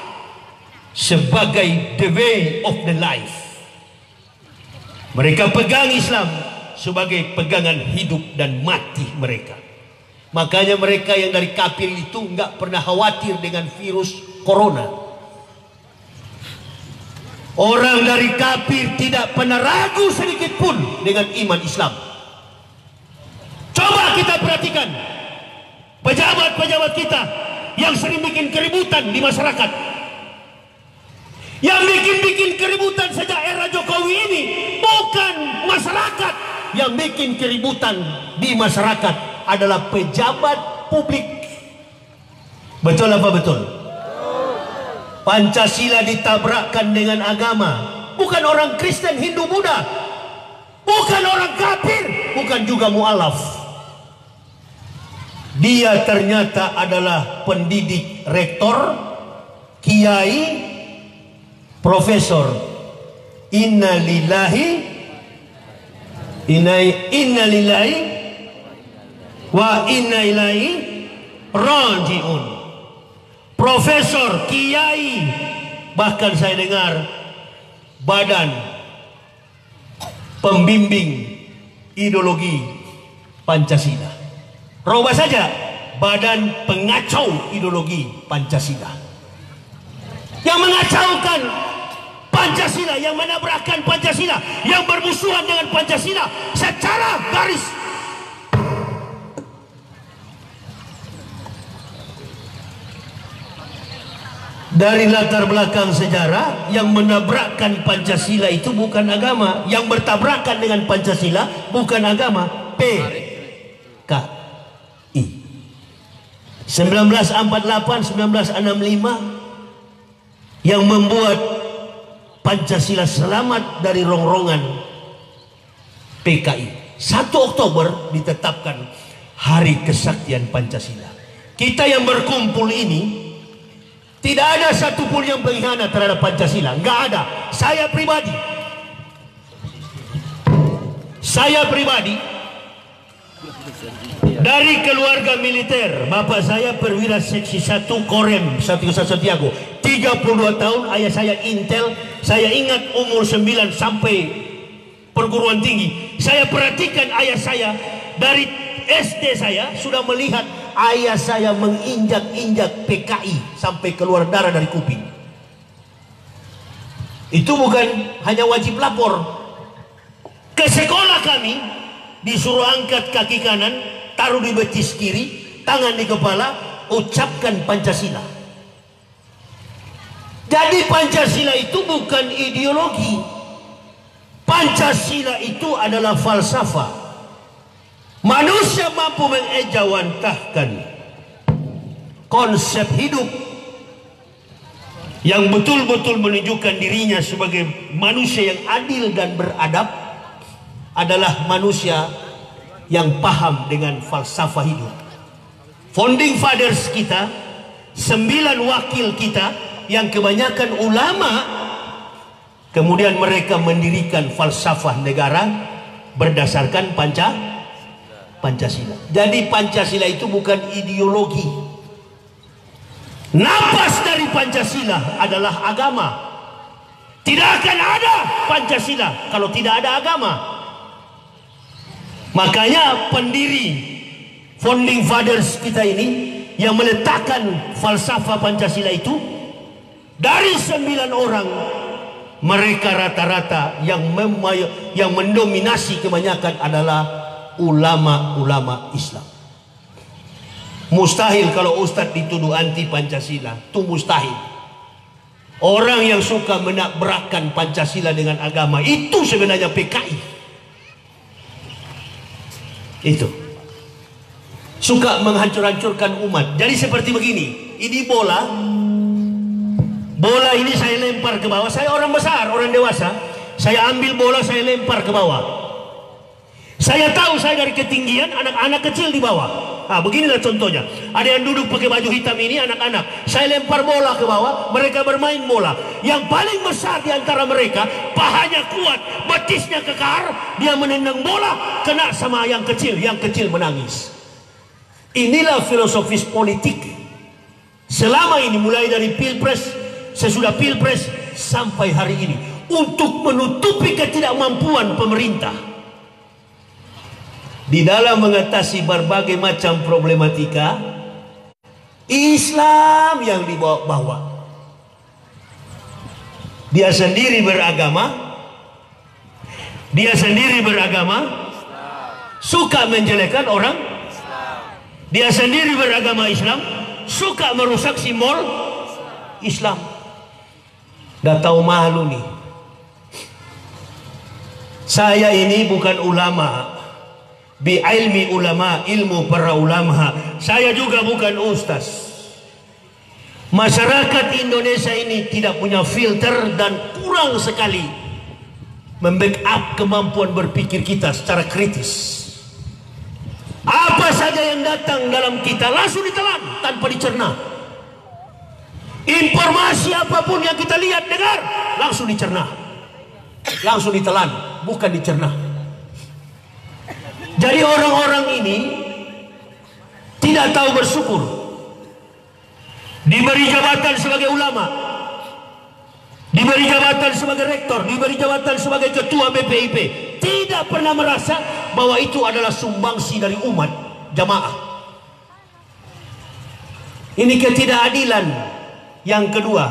sebagai the way of the life. Mereka pegang Islam sebagai pegangan hidup dan mati mereka. Makanya mereka yang dari kafir itu nggak pernah khawatir dengan virus corona. Orang dari kafir tidak pernah ragu sedikit pun dengan iman Islam. Coba kita perhatikan pejabat-pejabat kita yang sering bikin keributan di masyarakat. Yang bikin keributan sejak era Jokowi ini bukan masyarakat. Yang bikin keributan di masyarakat adalah pejabat publik. Betul apa betul? Pancasila ditabrakkan dengan agama. Bukan orang Kristen, Hindu, Buddha. Bukan orang kafir, bukan juga mualaf. Dia ternyata adalah pendidik, rektor, kiai, profesor. Innalillahi wa inna ilaihi raji'un. Profesor, kiai, bahkan saya dengar badan pembimbing ideologi Pancasila. Rubah saja, badan pengacau ideologi Pancasila. Yang mengacaukan Pancasila, yang menabrakkan Pancasila, yang bermusuhan dengan Pancasila secara garis. Dari latar belakang sejarah, yang menabrakkan Pancasila itu bukan agama. Yang bertabrakan dengan Pancasila bukan agama. PKI 1948-1965 yang membuat Pancasila selamat dari rongrongan PKI. 1 Oktober ditetapkan Hari Kesaktian Pancasila. Kita yang berkumpul ini tidak ada satupun yang berkhianat terhadap Pancasila. Nggak ada. Saya pribadi dari keluarga militer. Bapak saya perwira seksi 1 Korem 1 Santiago. 32 tahun ayah saya intel. Saya ingat umur 9 sampai perguruan tinggi. Saya perhatikan ayah saya dari SD. Saya sudah melihat ayah saya menginjak-injak PKI sampai keluar darah dari kuping. Itu bukan hanya wajib lapor. Ke sekolah kami disuruh angkat kaki kanan, taruh di betis kiri, tangan di kepala, ucapkan Pancasila. Jadi Pancasila itu bukan ideologi. Pancasila itu adalah falsafah. Manusia mampu mengejawantahkan konsep hidup yang betul-betul menunjukkan dirinya sebagai manusia yang adil dan beradab adalah manusia yang paham dengan falsafah hidup. Founding fathers kita, 9 wakil kita yang kebanyakan ulama, kemudian mereka mendirikan falsafah negara berdasarkan Pancasila. Jadi Pancasila itu bukan ideologi. Napas dari Pancasila adalah agama. Tidak akan ada Pancasila kalau tidak ada agama. Makanya pendiri founding fathers kita ini yang meletakkan falsafah Pancasila itu, dari 9 orang mereka rata-rata yang mendominasi kebanyakan adalah ulama-ulama Islam. Mustahil kalau Ustadz dituduh anti Pancasila, itu mustahil. Orang yang suka menabrakkan Pancasila dengan agama itu sebenarnya PKI. Itu. suka menghancur-hancurkan umat. Jadi seperti begini, ini bola ini saya lempar ke bawah. Saya orang besar, orang dewasa, saya ambil bola, saya lempar ke bawah. Saya tahu saya dari ketinggian, anak-anak kecil di bawah. Nah, beginilah contohnya. Ada yang duduk pakai baju hitam ini, anak-anak. Saya lempar bola ke bawah, mereka bermain bola. Yang paling besar di antara mereka, pahanya kuat, betisnya kekar, dia menendang bola, kena sama yang kecil menangis. Inilah filosofis politik. Selama ini, mulai dari pilpres, sesudah pilpres, sampai hari ini, untuk menutupi ketidakmampuan pemerintah di dalam mengatasi berbagai macam problematika, Islam yang dibawa-bawa. Dia sendiri beragama, suka menjelekkan orang. Dia sendiri beragama Islam, suka merusak simbol Islam. Dah tahu malu nih. Saya ini bukan ulama, bi ilmi ulama, ilmu para ulama. Saya juga bukan ustaz. Masyarakat Indonesia ini tidak punya filter dan kurang sekali membackup kemampuan berpikir kita secara kritis. Apa saja yang datang dalam kita langsung ditelan tanpa dicerna. Informasi apapun yang kita lihat, dengar, langsung dicerna, langsung ditelan, bukan dicerna. Jadi orang-orang ini tidak tahu bersyukur. Diberi jabatan sebagai ulama, diberi jabatan sebagai rektor, diberi jabatan sebagai ketua BPIP, tidak pernah merasa bahwa itu adalah sumbangsi dari umat jamaah. Ini ketidakadilan. Yang kedua,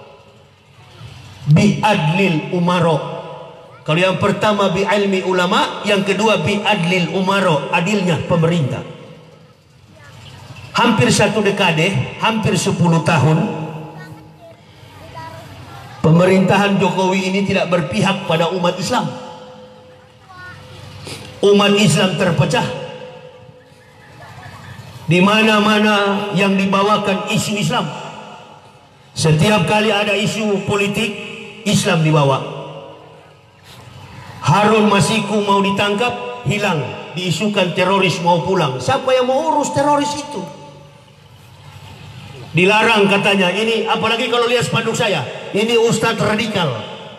bi'adlil umaro. Kalau yang pertama bi'ilmi ulama, yang kedua bi'adlil umaro, adilnya pemerintah. Hampir 1 dekade, hampir 10 tahun, pemerintahan Jokowi ini tidak berpihak pada umat Islam. Umat Islam terpecah. Di mana-mana yang dibawakan isu Islam, setiap kali ada isu politik, Islam dibawa. Harun Masiku mau ditangkap, hilang, diisukan teroris mau pulang. Siapa yang mau urus teroris itu? Dilarang katanya. Ini apalagi kalau lihat spanduk saya, ini ustadz radikal.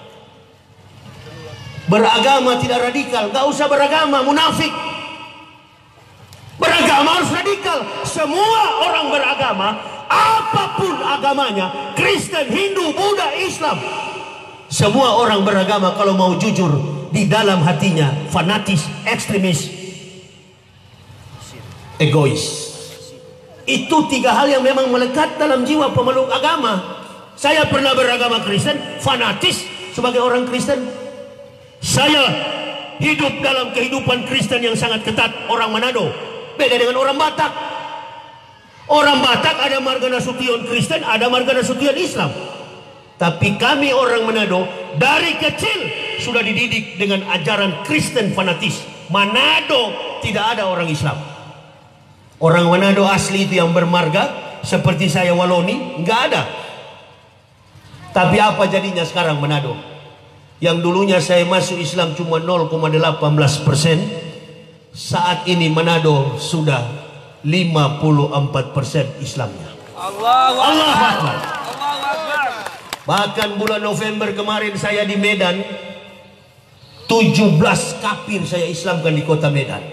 Beragama tidak radikal, gak usah beragama, munafik. Beragama harus radikal. Semua orang beragama, apapun agamanya, Kristen, Hindu, Buddha, Islam, semua orang beragama kalau mau jujur, di dalam hatinya fanatis, ekstremis, egois. Itu 3 hal yang memang melekat dalam jiwa pemeluk agama. Saya pernah beragama Kristen, fanatis sebagai orang Kristen. Saya hidup dalam kehidupan Kristen yang sangat ketat. Orang Manado beda dengan orang Batak. Orang Batak ada marga Nasution Kristen, ada marga Nasution Islam. Tapi kami orang Manado dari kecil sudah dididik dengan ajaran Kristen fanatis. Manado tidak ada orang Islam. Orang Manado asli itu yang bermarga seperti saya Waloni, nggak ada. Tapi apa jadinya sekarang Manado? Yang dulunya saya masuk Islam cuma 0,18%, saat ini Manado sudah 54% Islamnya. Allahu Akbar. Bahkan bulan November kemarin saya di Medan, 17 kafir saya Islamkan di kota Medan.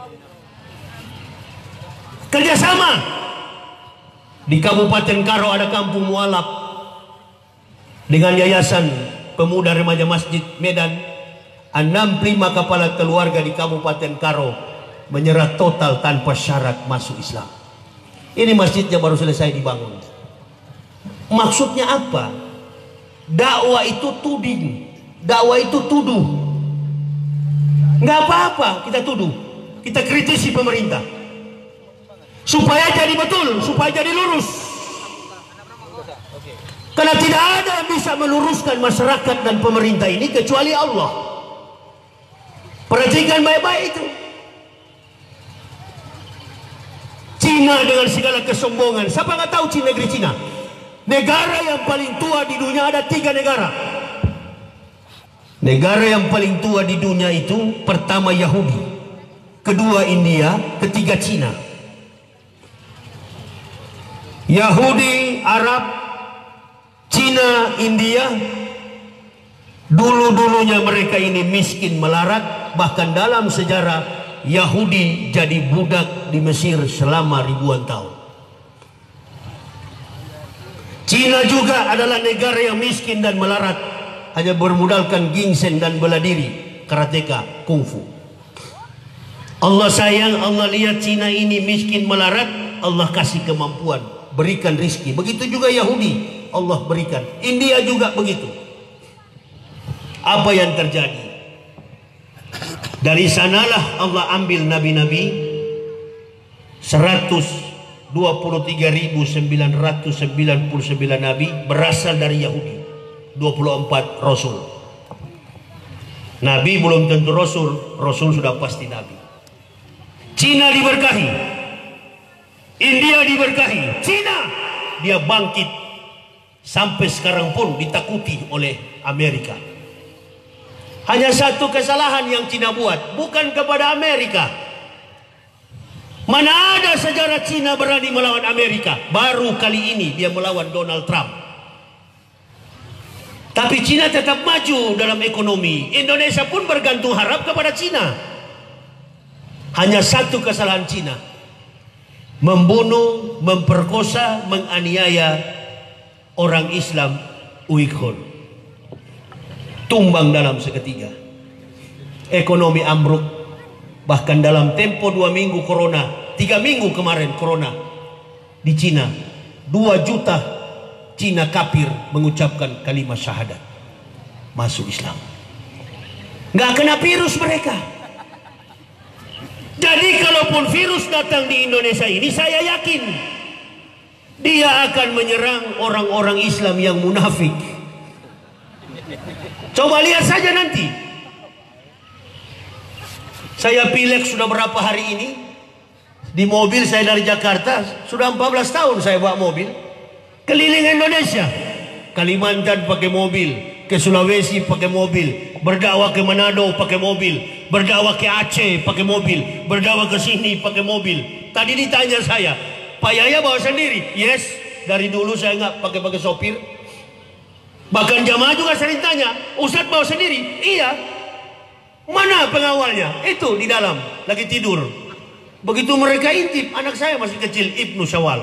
Kerjasama. Di Kabupaten Karo ada kampung mualaf dengan Yayasan Pemuda Remaja Masjid Medan. 65 kepala keluarga di Kabupaten Karo menyerah total tanpa syarat masuk Islam. Ini masjidnya baru selesai dibangun. Maksudnya apa? Dakwah itu tuding, dakwah itu tuduh. Nggak apa-apa kita tuduh, kita kritisi pemerintah supaya jadi betul, supaya jadi lurus. Karena tidak ada yang bisa meluruskan masyarakat dan pemerintah ini kecuali Allah. Perhatikan baik-baik itu. Cina dengan segala kesombongan. Siapa nggak tahu Cina, negeri Cina? Negara yang paling tua di dunia ada 3 negara. Negara yang paling tua di dunia itu pertama Yahudi, kedua India, ketiga Cina. Yahudi, Arab, Cina, India. Dulu-dulunya mereka ini miskin melarat. Bahkan dalam sejarah Yahudi jadi budak di Mesir selama ribuan tahun. Cina juga adalah negara yang miskin dan melarat, hanya bermodalkan ginseng dan bela diri, karateka, kungfu. Allah sayang, Allah lihat Cina ini miskin melarat, Allah kasih kemampuan, berikan rizki. Begitu juga Yahudi, Allah berikan. India juga begitu. Apa yang terjadi? Dari sanalah Allah ambil nabi-nabi 123.999 nabi berasal dari Yahudi. 24 Rasul. Nabi belum tentu Rasul, Rasul sudah pasti Nabi. Cina diberkahi, India diberkahi, Cina dia bangkit. Sampai sekarang pun ditakuti oleh Amerika. Hanya satu kesalahan yang Cina buat, bukan kepada Amerika. Mana ada sejarah Cina berani melawan Amerika? Baru kali ini dia melawan Donald Trump. Tapi Cina tetap maju dalam ekonomi. Indonesia pun bergantung harap kepada Cina. Hanya satu kesalahan Cina: membunuh, memperkosa, menganiaya orang Islam Uighur. Tumbang dalam seketika. Ekonomi ambruk. Bahkan dalam tempo 2 minggu corona, 3 minggu kemarin corona di Cina, 2 juta Cina kafir mengucapkan kalimat syahadat, masuk Islam. Nggak kena virus mereka. Jadi kalaupun virus datang di Indonesia ini, saya yakin dia akan menyerang orang-orang Islam yang munafik. Coba lihat saja nanti. Saya pilek sudah berapa hari ini. Di mobil saya dari Jakarta, sudah 14 tahun saya bawa mobil keliling Indonesia. Kalimantan pakai mobil, ke Sulawesi pakai mobil, berdakwah ke Manado pakai mobil, berdakwah ke Aceh pakai mobil, berdakwah ke sini pakai mobil. Tadi ditanya saya, Pak Yaya bawa sendiri? Yes, dari dulu saya nggak pakai sopir. Bahkan jamaah juga sering tanya, Ustadz bawa sendiri? Iya. Mana pengawalnya? Itu di dalam, lagi tidur. Begitu mereka intip, anak saya masih kecil, Ibnu Syawal.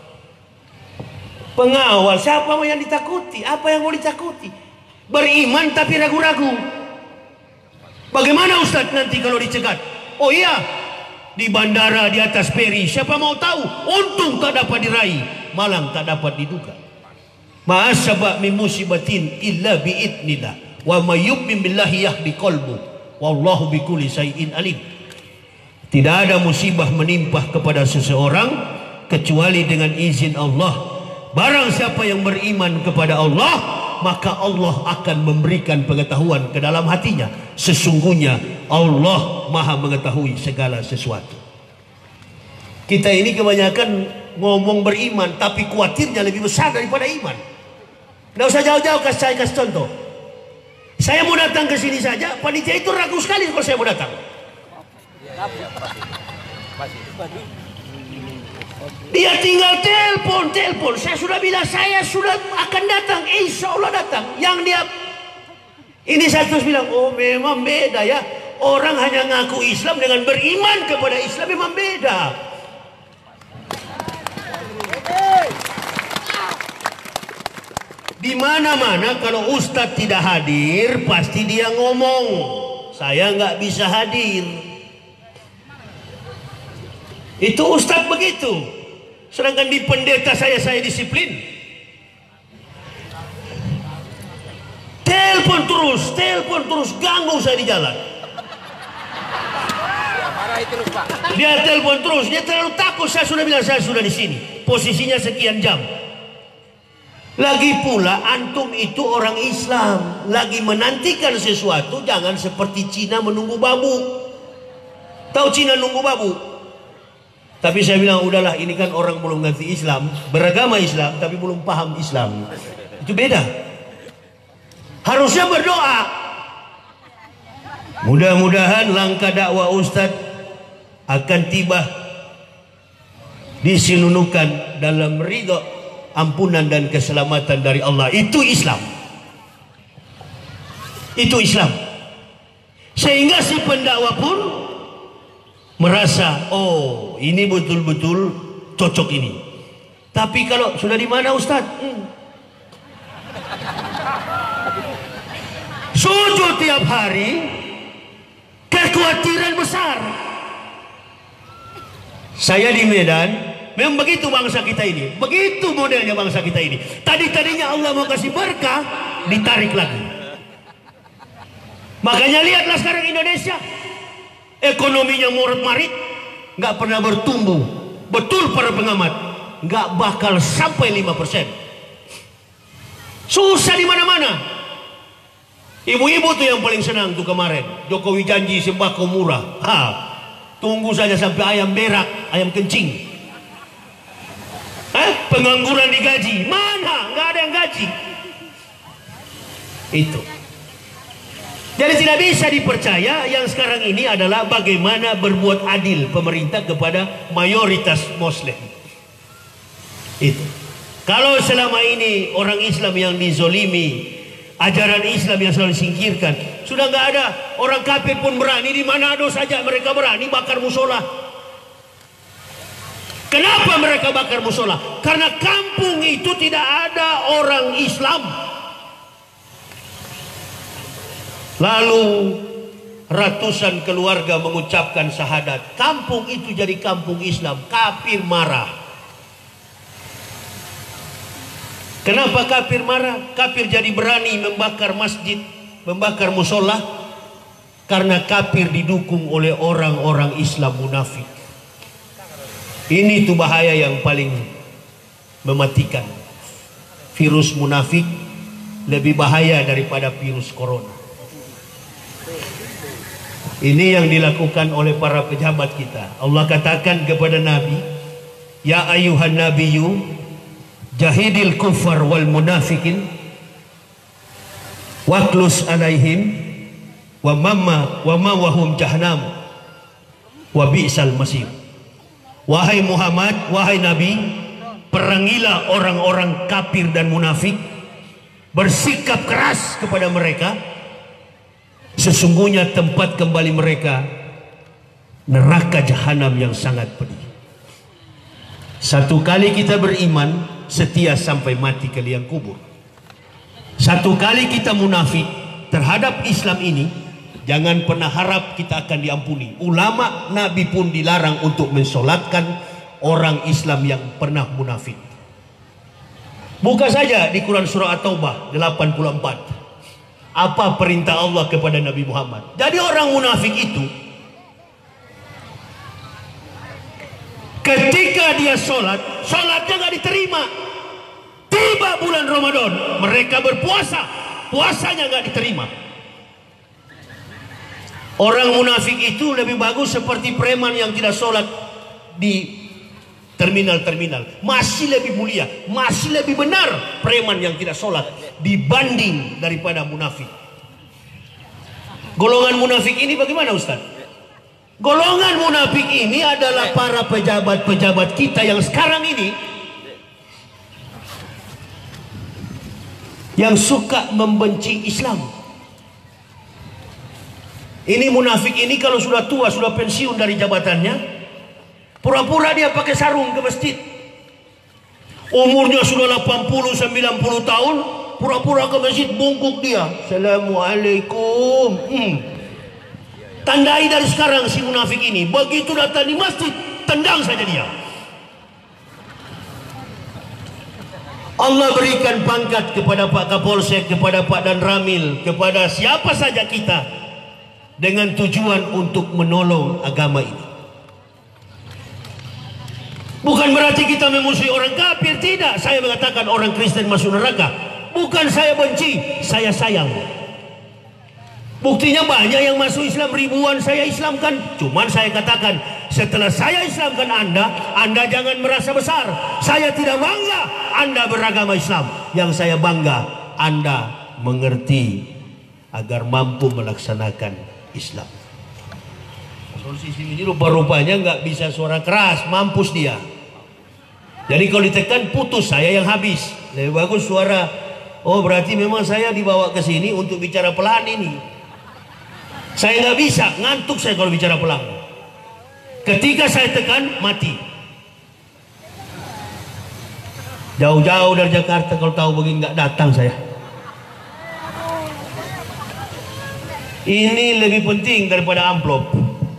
Pengawal, siapa yang ditakuti? Apa yang mau ditakuti? Beriman tapi ragu-ragu. Bagaimana Ustadz nanti kalau dicegat? Oh iya, di bandara, di atas peri, siapa mau tahu? Untung tak dapat diraih, malang tak dapat diduga. Ma'asaba min musibatin illa bi'idnillah wa may yu'min billahi yahdi qalbu wallahu bikulli syai'in alim. Tidak ada musibah menimpa kepada seseorang kecuali dengan izin Allah. Barang siapa yang beriman kepada Allah, maka Allah akan memberikan pengetahuan ke dalam hatinya. Sesungguhnya Allah Maha mengetahui segala sesuatu. Kita ini kebanyakan ngomong beriman, tapi khawatirnya lebih besar daripada iman. Tidak usah jauh-jauh, saya kasih contoh. Saya mau datang ke sini saja, panitia itu ragu sekali kalau saya mau datang. Dia tinggal telepon. Saya sudah bilang saya sudah akan datang, insya Allah datang. Yang dia ini saya terus bilang, oh memang beda ya. Orang hanya ngaku Islam dengan beriman kepada Islam memang beda. Di mana-mana kalau Ustadz tidak hadir, pasti dia ngomong, saya nggak bisa hadir. Itu Ustadz begitu. Sedangkan di pendeta saya disiplin. Telepon terus, ganggu saya di jalan. Dia telepon terus, dia terlalu takut. Saya sudah bilang saya sudah di sini, posisinya sekian jam. Lagi pula antum itu orang Islam, lagi menantikan sesuatu, jangan seperti Cina menunggu babu. Tahu Cina nunggu babu? Tapi saya bilang udahlah, ini kan orang belum ngerti Islam, beragama Islam tapi belum paham Islam. Itu beda. Harusnya berdoa. Mudah-mudahan langkah dakwah Ustadz akan tiba disinunukan dalam ridho, ampunan dan keselamatan dari Allah. Itu Islam. Itu Islam. Sehingga si pendakwa pun merasa, oh ini betul-betul cocok ini. Tapi kalau sudah di mana Ustadz? Sujud tiap hari, kekhawatiran besar. Saya di Medan, memang begitu bangsa kita ini, begitu modelnya bangsa kita ini. Tadinya Allah mau kasih berkah, ditarik lagi. Makanya lihatlah sekarang Indonesia, ekonominya morat-marit, nggak pernah bertumbuh. Betul para pengamat, nggak bakal sampai 5%. Susah di mana-mana. Ibu-ibu tuh yang paling senang tuh kemarin. Jokowi janji sembako murah. Tunggu saja sampai ayam berak, ayam kencing. Pengangguran digaji, mana? Nggak ada yang gaji. Itu. Jadi tidak bisa dipercaya yang sekarang ini adalah bagaimana berbuat adil pemerintah kepada mayoritas Muslim. Itu. Kalau selama ini orang Islam yang dizolimi, ajaran Islam yang selalu disingkirkan, sudah nggak ada. Orang kafir pun berani, di Manado saja mereka berani bakar musola. Kenapa mereka bakar musola? Karena kampung itu tidak ada orang Islam. Lalu ratusan keluarga mengucapkan syahadat. Kampung itu jadi kampung Islam. Kafir marah. Kenapa kafir marah? Kafir jadi berani membakar masjid, membakar musola, karena kafir didukung oleh orang-orang Islam munafik. Ini tuh bahaya yang paling mematikan. Virus munafik lebih bahaya daripada virus corona. Ini yang dilakukan oleh para pejabat kita. Allah katakan kepada Nabi, ya ayuhan nabiyyu jahidil kufar wal munafikin waqlus alaihim wa mawahum jahannam wa bi'sal masir. Wahai Muhammad, wahai Nabi, perangilah orang-orang kafir dan munafik, bersikap keras kepada mereka. Sesungguhnya tempat kembali mereka neraka jahanam yang sangat pedih. Satu kali kita beriman, setia sampai mati ke liang kubur. Satu kali kita munafik terhadap Islam ini, jangan pernah harap kita akan diampuni. Ulama Nabi pun dilarang untuk mensolatkan orang Islam yang pernah munafik. Buka saja di Quran surah At-Taubah 84. Apa perintah Allah kepada Nabi Muhammad. Jadi orang munafik itu, ketika dia sholat, sholatnya gak diterima. Tiba bulan Ramadan, mereka berpuasa, puasanya gak diterima. Orang munafik itu lebih bagus seperti preman yang tidak sholat di terminal-terminal. Masih lebih mulia, masih lebih benar preman yang tidak sholat dibanding daripada munafik. Golongan munafik ini bagaimana Ustaz? Golongan munafik ini adalah para pejabat-pejabat kita yang sekarang ini, yang suka membenci Islam. Ini munafik ini kalau sudah tua, sudah pensiun dari jabatannya, pura-pura dia pakai sarung ke masjid. Umurnya sudah 80-90 tahun, pura-pura ke masjid, bungkuk dia. Assalamualaikum. Tandai dari sekarang si munafik ini, begitu datang di masjid, tendang saja dia. Allah berikan pangkat kepada Pak Kapolsek, kepada Pak Danramil, kepada siapa saja kita, dengan tujuan untuk menolong agama ini. Bukan berarti kita memusuhi orang kafir, tidak. Saya mengatakan orang Kristen masuk neraka. Bukan saya benci, saya sayang. Buktinya banyak yang masuk Islam, ribuan saya Islamkan. Cuman saya katakan, Setelah saya Islamkan Anda jangan merasa besar. Saya tidak bangga Anda beragama Islam. Yang saya bangga Anda mengerti agar mampu melaksanakan Islam. Solusi ini rupa-rupanya nggak bisa suara keras, mampus dia. Jadi kalau ditekan putus, saya yang habis. Lebih bagus suara. Oh berarti memang saya dibawa ke sini untuk bicara pelan ini. Saya nggak bisa, ngantuk saya kalau bicara pelan. Ketika saya tekan, mati. Jauh-jauh dari Jakarta, kalau tahu begini nggak datang saya. Ini lebih penting daripada amplop.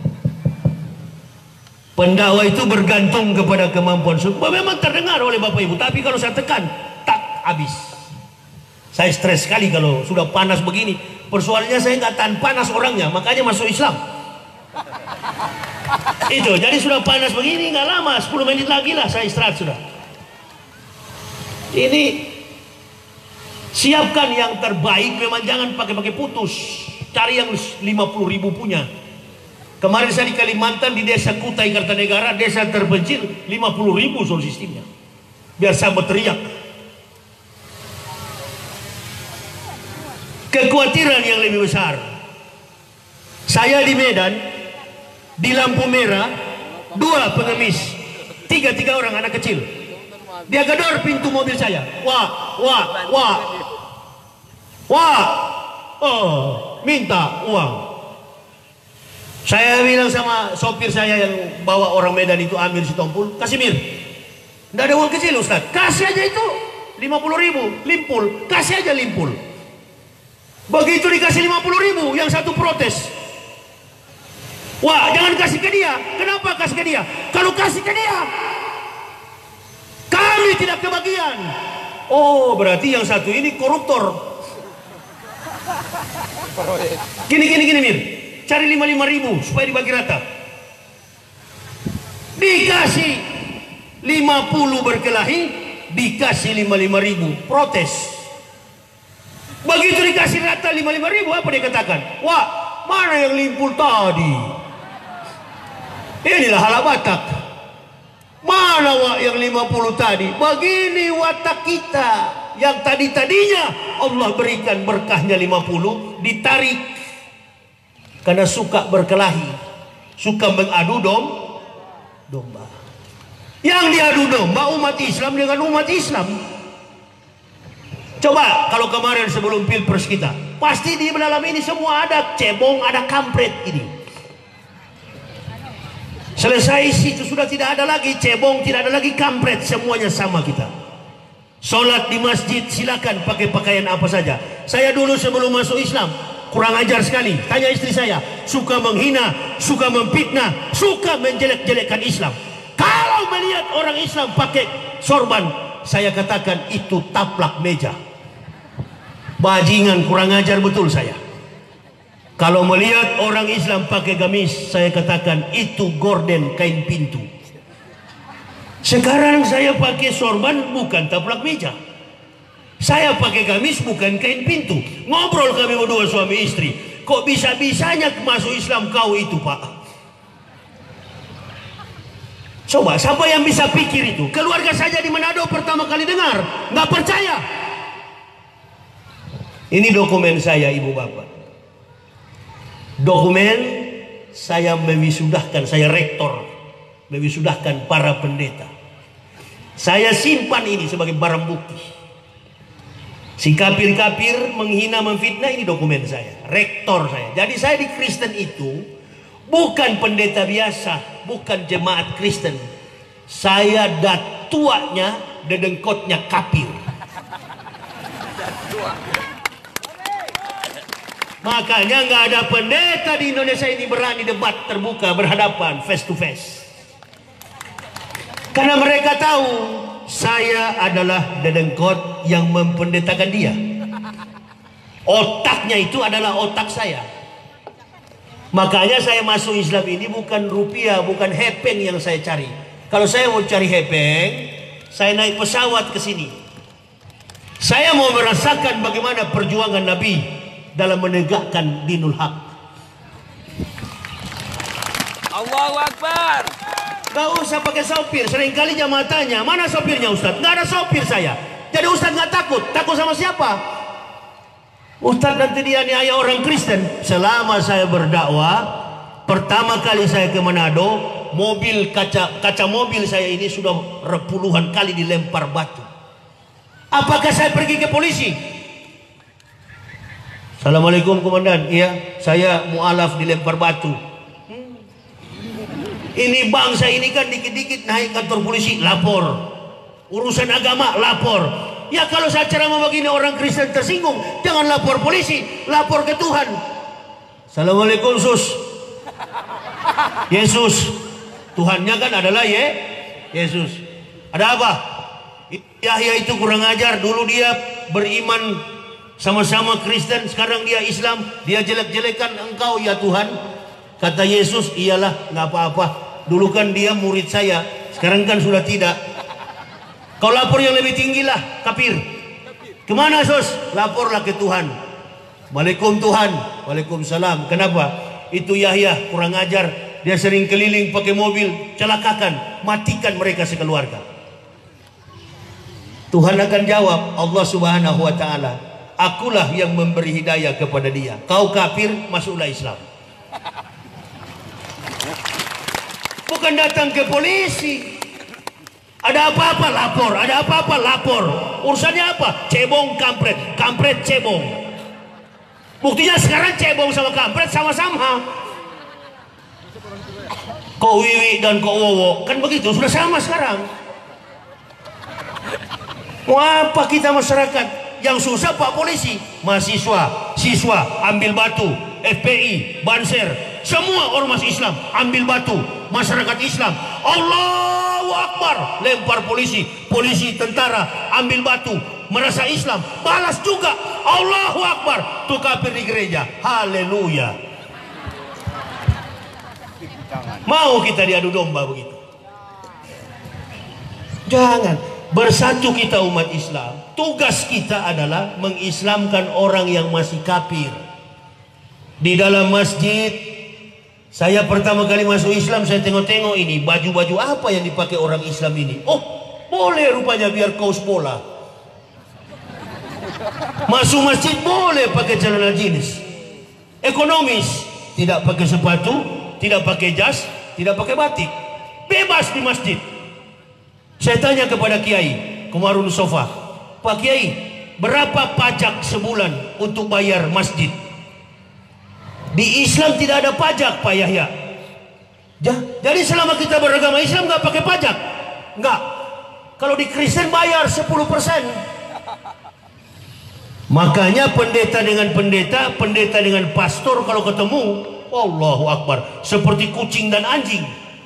Pendakwa itu bergantung kepada kemampuan. Memang terdengar oleh Bapak Ibu, tapi kalau saya tekan, tak habis. Saya stres sekali kalau sudah panas begini. Persoalannya saya nggak tahan panas orangnya, makanya masuk Islam. Itu, jadi sudah panas begini nggak lama, 10 menit lagi lah saya istirahat sudah. Ini siapkan yang terbaik, memang jangan pakai putus. Cari yang 50.000 punya. Kemarin saya di Kalimantan, di desa Kutai Kartanegara, desa terpencil, 50.000 sound sistemnya. Biar saya berteriak. Kekhawatiran yang lebih besar. Saya di Medan, di lampu merah, 2 pengemis, 3 orang anak kecil. Dia gedor pintu mobil saya. Wah. Oh, minta uang. Saya bilang sama sopir saya yang bawa orang Medan itu, Amir Sitompul, kasih Mir, nggak ada uang kecil Ustaz, kasih aja itu 50.000, limpul, kasih aja limpul. Begitu dikasih 50.000, yang satu protes. Wah, jangan kasih ke dia. Kenapa kasih ke dia? Kalau kasih ke dia, kami tidak kebagian. Oh, berarti yang satu ini koruptor. Gini Mir, cari 55.000 supaya dibagi rata. Dikasih 50 berkelahi, dikasih 55.000, protes. Begitu dikasih rata 55.000, apa dia katakan? Wah, mana yang limpul tadi? Inilah halak Batak. Mana wah yang 50 tadi? Begini watak kita. Yang tadinya Allah berikan berkahnya 50, ditarik karena suka berkelahi, suka mengadu domba. Yang diadu domba umat Islam dengan umat Islam. Coba kalau kemarin sebelum Pilpres kita, pasti di dalam ini semua ada cebong, ada kampret ini. Selesai situ sudah tidak ada lagi cebong, tidak ada lagi kampret, semuanya sama kita. Sholat di masjid silakan pakai pakaian apa saja. Saya dulu sebelum masuk Islam kurang ajar sekali. Tanya istri saya, suka menghina, suka memfitnah, suka menjelek-jelekkan Islam. Kalau melihat orang Islam pakai sorban, saya katakan itu taplak meja. Bajingan, kurang ajar betul saya. Kalau melihat orang Islam pakai gamis, saya katakan itu gorden, kain pintu. Sekarang saya pakai sorban bukan taplak meja. Saya pakai gamis bukan kain pintu. Ngobrol kami berdua suami istri. Kok bisa-bisanya masuk Islam kau itu Pak? Coba siapa yang bisa pikir itu? Keluarga saja di Manado pertama kali dengar, nggak percaya. Ini dokumen saya ibu bapak. Dokumen saya mewisudahkan, saya rektor mewisudahkan para pendeta. Saya simpan ini sebagai barang bukti. Si kafir-kafir menghina, memfitnah, ini dokumen saya, rektor saya. Jadi saya di Kristen itu bukan pendeta biasa, bukan jemaat Kristen. Saya datuanya, dedengkotnya kafir. Makanya nggak ada pendeta di Indonesia ini berani debat terbuka, berhadapan, face to face. Karena mereka tahu saya adalah dedengkot yang mempendetakan dia. Otaknya itu adalah otak saya. Makanya saya masuk Islam ini bukan rupiah, bukan hepeng yang saya cari. Kalau saya mau cari hepeng, saya naik pesawat ke sini. Saya mau merasakan bagaimana perjuangan Nabi dalam menegakkan dinul haq. Allahu Akbar. Gak usah pakai sopir. Seringkali jamaah tanya, mana sopirnya Ustaz? Gak ada sopir saya. Jadi Ustaz gak takut. Takut sama siapa? Ustaz nanti dia niaya orang Kristen. Selama saya berdakwah, pertama kali saya ke Manado, mobil kaca mobil saya ini sudah puluhan kali dilempar batu. Apakah saya pergi ke polisi? Assalamualaikum komandan. Iya, saya mualaf dilempar batu. Ini bangsa ini kan dikit-dikit naik kantor polisi, lapor. Urusan agama, lapor. Ya kalau saya ceramah begini orang Kristen tersinggung, jangan lapor polisi, lapor ke Tuhan. Assalamualaikum sus. Yesus. Tuhannya kan adalah Yesus. Ada apa? Yahya itu kurang ajar. Dulu dia beriman sama-sama Kristen, sekarang dia Islam. Dia jelek-jelekan engkau ya Tuhan. Kata Yesus, iyalah nggak apa-apa. Dulu kan dia murid saya, sekarang kan sudah tidak. Kau lapor yang lebih tinggi lah, kafir. Kemana sus? Laporlah ke Tuhan. Waalaikum Tuhan. Waalaikumsalam. Kenapa? Itu Yahya kurang ajar. Dia sering keliling pakai mobil, celakakan, matikan mereka sekeluarga. Tuhan akan jawab, Allah Subhanahu wa taala, akulah yang memberi hidayah kepada dia. Kau kafir, masuklah Islam. Bukan datang ke polisi. Ada apa-apa lapor, ada apa-apa lapor. Urusannya apa? Cebong, kampret, kampret, cebong. Buktinya sekarang cebong sama kampret sama-sama. Kok Wiwi dan kok Wowo kan begitu, sudah sama sekarang. Mau apa kita masyarakat? Yang susah Pak Polisi, mahasiswa, siswa ambil batu, FPI, Banser, semua ormas Islam ambil batu, masyarakat Islam Allahu Akbar lempar polisi, polisi tentara ambil batu, merasa Islam balas juga Allahu Akbar, tuh kafir di gereja. Haleluya. Mau kita diadu domba begitu? Jangan. Bersatu kita umat Islam. Tugas kita adalah mengislamkan orang yang masih kafir. Di dalam masjid, saya pertama kali masuk Islam, saya tengok-tengok ini baju-baju apa yang dipakai orang Islam ini. Oh, boleh rupanya biar kaos bola. Masuk masjid boleh pakai celana jeans. Ekonomis, tidak pakai sepatu, tidak pakai jas, tidak pakai batik. Bebas di masjid. Saya tanya kepada Kiai Komarun Sofa, Pak Kiai, berapa pajak sebulan untuk bayar masjid? Di Islam tidak ada pajak, Pak Yahya. Jadi selama kita beragama Islam nggak pakai pajak? Nggak. Kalau di Kristen bayar 10%. Makanya pendeta dengan pendeta, pendeta dengan pastor kalau ketemu, Allahu Akbar, seperti kucing dan anjing.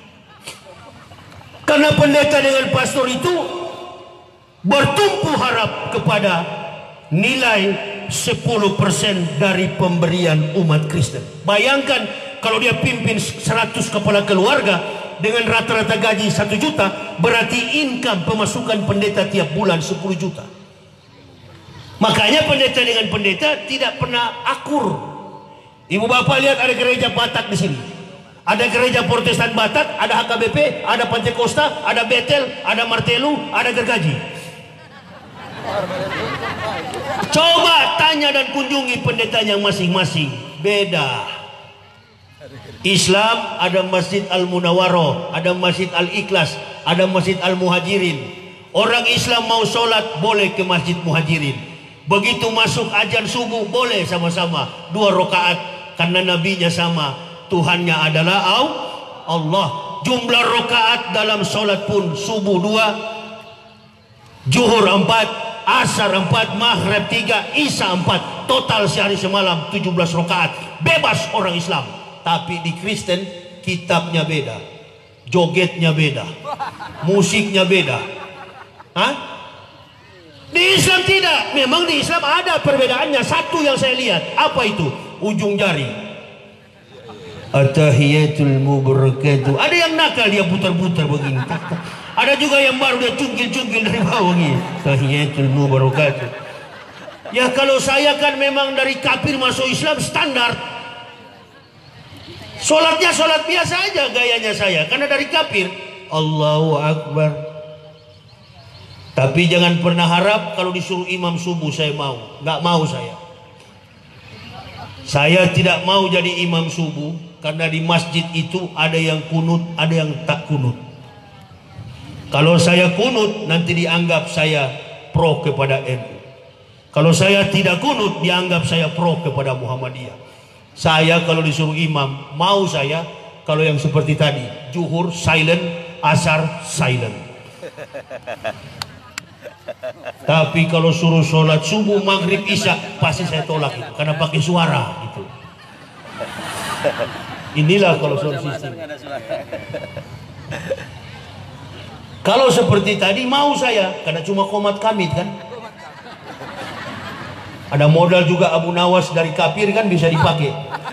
Karena pendeta dengan pastor itu bertumpu harap kepada nilai 10% dari pemberian umat Kristen. Bayangkan kalau dia pimpin 100 kepala keluarga dengan rata-rata gaji 1 juta, berarti income pemasukan pendeta tiap bulan 10 juta. Makanya pendeta dengan pendeta tidak pernah akur. Ibu bapak lihat ada gereja Batak di sini. Ada gereja Protestan Batak, ada HKBP, ada Pantekosta, ada Betel, ada Martelu, ada Gergaji. Coba tanya dan kunjungi pendetanya masing-masing. Beda. Islam ada Masjid Al-Munawwaroh, ada Masjid Al-Ikhlas, ada Masjid Al-Muhajirin. Orang Islam mau sholat boleh ke Masjid Muhajirin. Begitu masuk azan subuh boleh sama-sama 2 rakaat karena nabinya sama. Tuhannya adalah Allah. Jumlah rakaat dalam sholat pun subuh 2, zuhur 4, asar 4, maghrib 3, isya 4. Total sehari semalam 17 rakaat. Bebas orang Islam. Tapi di Kristen kitabnya beda, jogetnya beda, musiknya beda. Hah? Di Islam tidak. Memang di Islam ada perbedaannya. Satu yang saya lihat, apa itu? Ujung jari. At-tahiyatul mubarakatuh. Ada yang nakal dia putar-putar begini. Ada juga yang baru dia cungkil-cungkil dari bawah begini. Tahiyatul mubarakatuh. Ya kalau saya kan memang dari kafir masuk Islam standar. Sholatnya sholat biasa aja gayanya saya, karena dari kafir. Allahu Akbar. Tapi jangan pernah harap kalau disuruh imam subuh saya mau. Nggak mau saya. Saya tidak mau jadi imam subuh, karena di masjid itu ada yang kunut, ada yang tak kunut. Kalau saya kunut nanti dianggap saya pro kepada NU. Kalau saya tidak kunut dianggap saya pro kepada Muhammadiyah. Saya kalau disuruh imam mau saya, kalau yang seperti tadi zuhur silent, asar silent. Tapi kalau suruh sholat subuh, maghrib, isya pasti saya tolak itu, karena pakai suara gitu. Inilah kalau sound system. Kalau seperti tadi mau saya, karena cuma komat kamit kan. Ada modal juga Abu Nawas dari kafir kan, bisa dipakai.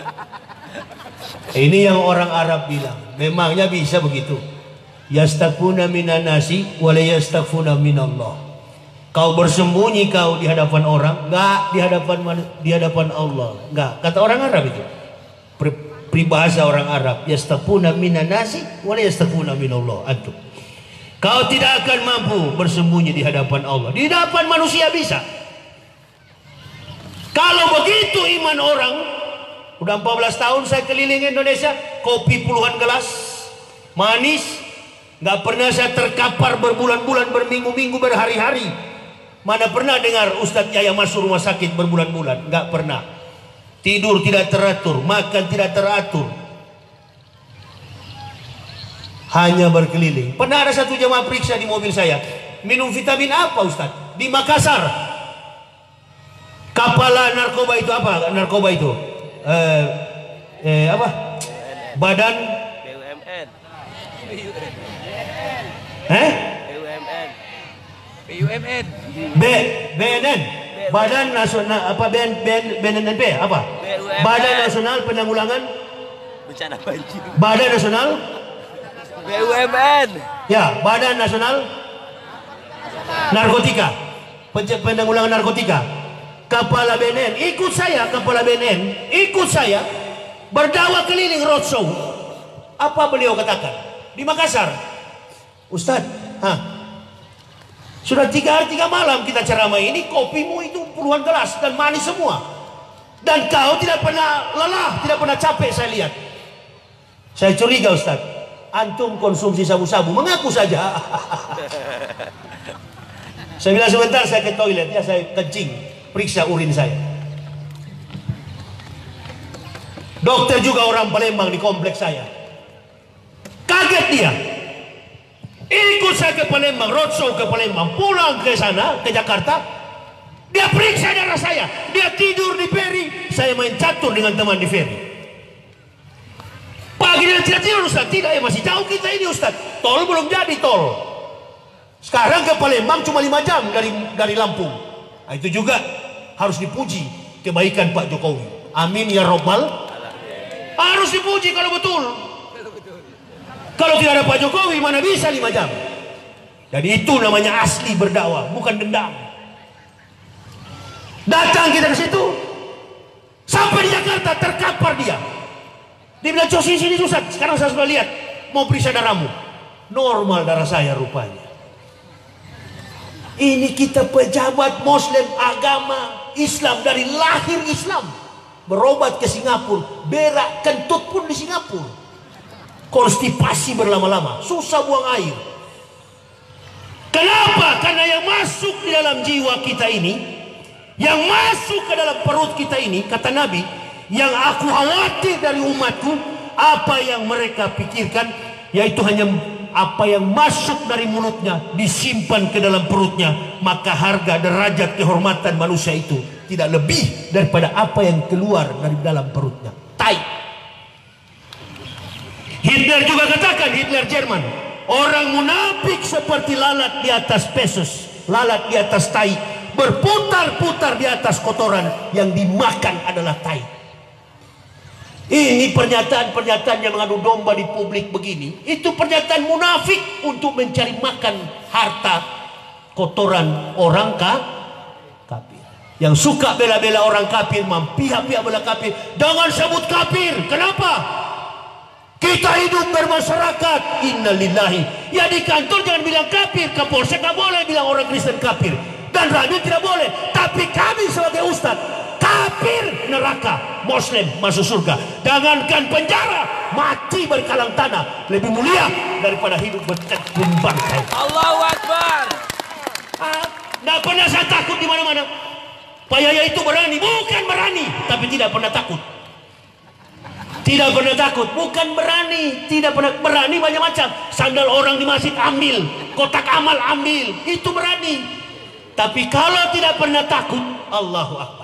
Ini yang orang Arab bilang, memangnya bisa begitu. Yastakfuna minan nasi wa la yastakfuna minallah. Kau bersembunyi kau di hadapan orang, enggak di hadapan Allah. Enggak, kata orang Arab itu. Peribahasa orang Arab, yastakfuna minan nasi wa la yastakfuna minallah. Antum. Kau tidak akan mampu bersembunyi di hadapan Allah. Di hadapan manusia bisa. Kalau begitu iman orang, udah 14 tahun saya keliling Indonesia, kopi puluhan gelas, manis, nggak pernah saya terkapar berbulan-bulan, berminggu-minggu, berhari-hari. Mana pernah dengar Ustadz Yaya masuk rumah sakit berbulan-bulan? Nggak pernah. Tidur tidak teratur, makan tidak teratur. Hanya berkeliling. Pernah ada satu jemaah periksa di mobil saya, minum vitamin apa Ustadz? Di Makassar. Kepala narkoba itu apa? Narkoba itu apa? Badan BUMN. BUMN. BNN. Badan Nasional apa? BNNP apa? Badan Nasional Penanggulangan Bencana banjir. Badan Nasional BUMN. ya, Badan Nasional Narkotika, Penanggulangan Narkotika. Kepala BNN ikut saya, kepala BNN ikut saya berdakwah keliling roadshow. Apa beliau katakan di Makassar? Ustadz, sudah 3 hari 3 malam kita ceramah ini, kopimu itu puluhan gelas dan manis semua, dan kau tidak pernah lelah, tidak pernah capek saya lihat. Saya curiga Ustadz, antum konsumsi sabu-sabu, mengaku saja. Saya bilang sebentar saya ke toilet, ya saya kencing, periksa urin saya. Dokter juga orang Palembang di kompleks saya. Kaget dia. Ikut saya ke Palembang, roadshow ke Palembang, pulang ke sana, ke Jakarta. Dia periksa darah saya. Dia tidur di ferry, saya main catur dengan teman di ferry. Pagi dia tidak tidur Ustaz. Tidak, ya masih jauh kita ini Ustaz. Tol belum jadi tol. Sekarang ke Palembang cuma 5 jam dari Lampung. Nah, itu juga harus dipuji kebaikan Pak Jokowi. Amin ya robbal. Harus dipuji kalau betul. Kalau tidak ada Pak Jokowi mana bisa 5 jam. Jadi itu namanya asli berdakwah, bukan dendam. Datang kita ke situ, sampai di Jakarta terkapar dia. Dia bilang, "Cosi sini Ustaz, sekarang saya sudah lihat, mau periksa darahmu." Normal darah saya rupanya. Ini kita pejabat Muslim, agama Islam, dari lahir Islam, berobat ke Singapura, berak kentut pun di Singapura, konstipasi berlama-lama, susah buang air. Kenapa? Karena yang masuk di dalam jiwa kita ini, yang masuk ke dalam perut kita ini, kata Nabi, yang aku khawatir dari umatku, apa yang mereka pikirkan, yaitu hanya apa yang masuk dari mulutnya disimpan ke dalam perutnya, maka harga, derajat, kehormatan manusia itu tidak lebih daripada apa yang keluar dari dalam perutnya. Tai. Hitler juga katakan, Hitler Jerman, orang munafik seperti lalat di atas pesos, lalat di atas tai, berputar-putar di atas kotoran, yang dimakan adalah tai. Ini pernyataan-pernyataan yang mengadu domba di publik begini, itu pernyataan munafik untuk mencari makan harta kotoran orang kafir. Yang suka bela-bela orang kafir, memihak-pihak bela kafir, jangan sebut kafir. Kenapa? Kita hidup bermasyarakat, innalillahi. Ya di kantor jangan bilang kafir, ke polsek nggak boleh bilang orang Kristen kafir, dan radio tidak boleh. Tapi kami sebagai ustadz, kafir neraka, Muslim masuk surga. Jangankan penjara, mati berkalang tanah lebih mulia daripada hidup bertekun bangkai. Allahu Akbar. Nggak pernah saya takut di mana-mana. Pak Yaya itu berani, bukan berani, tapi tidak pernah takut. Tidak pernah takut, bukan berani, tidak pernah berani macam-macam. Sandal orang di masjid ambil, kotak amal ambil, itu berani. Tapi kalau tidak pernah takut, Allahu Akbar.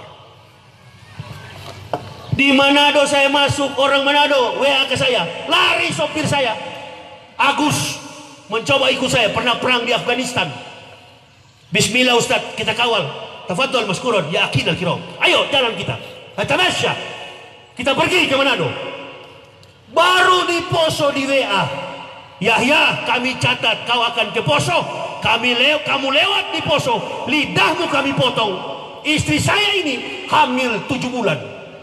Di Manado saya masuk, orang Manado WA ke saya, lari sopir saya. Agus mencoba ikut saya, pernah perang di Afghanistan. Bismillah Ustaz, kita kawal. Tafadhol maskuron, ya akid al-kiram. Ayo jalan kita. Tamasya. Kita pergi ke Manado. Baru di Poso di WA, Yahya, kami catat kau akan ke Poso. Kamu lewat di Poso, lidahmu kami potong. Istri saya ini hamil 7 bulan.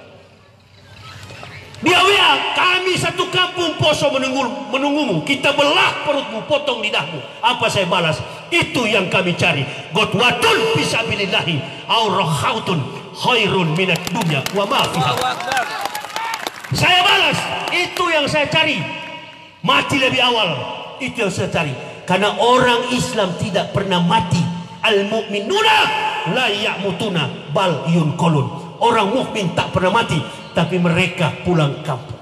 Dia WA, kami satu kampung Poso menunggumu. Kita belah perutmu, potong lidahmu. Apa saya balas? Itu yang kami cari. Gotwatun fisabilillahi aw rahautun khairun minad dunya wa ma fiha. Saya balas, itu yang saya cari. Mati lebih awal, itu yang saya cari. Karena orang Islam tidak pernah mati. Al-mu'minuna la ya'mutuna bal yunqalun. Orang mukmin tak pernah mati, tapi mereka pulang kampung.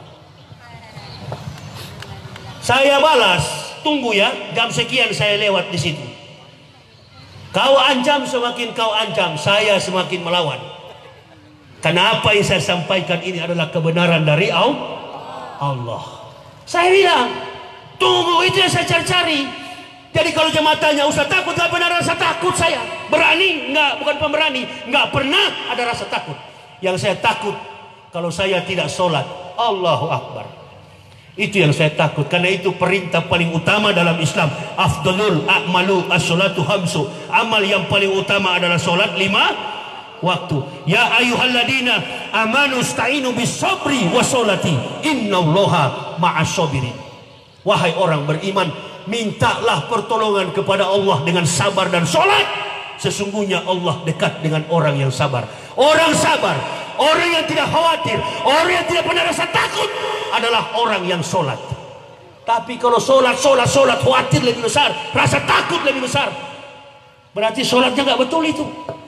Saya balas, tunggu ya, jam sekian saya lewat di situ. Kau ancam, semakin kau ancam, saya semakin melawan. Karena apa yang saya sampaikan ini adalah kebenaran dari Allah. Saya bilang, tunggu, itu yang saya cari-cari. Jadi kalau jemaah tanya, Ustaz takut gak pernah rasa takut saya? Berani? Enggak, bukan pemberani. Enggak pernah ada rasa takut. Yang saya takut kalau saya tidak sholat. Allahu Akbar. Itu yang saya takut. Karena itu perintah paling utama dalam Islam. Afdalul a'malu as-sholatu hamsu. Amal yang paling utama adalah sholat 5 waktu. Ya ayyuhalladzina amanu sta'inu bis sabri washolati innallaha ma'as sabirin. Wahai orang beriman, mintalah pertolongan kepada Allah dengan sabar dan sholat. Sesungguhnya Allah dekat dengan orang yang sabar. Orang sabar, orang yang tidak khawatir, orang yang tidak pernah rasa takut adalah orang yang sholat. Tapi kalau sholat khawatir lebih besar, rasa takut lebih besar, berarti sholatnya nggak betul itu.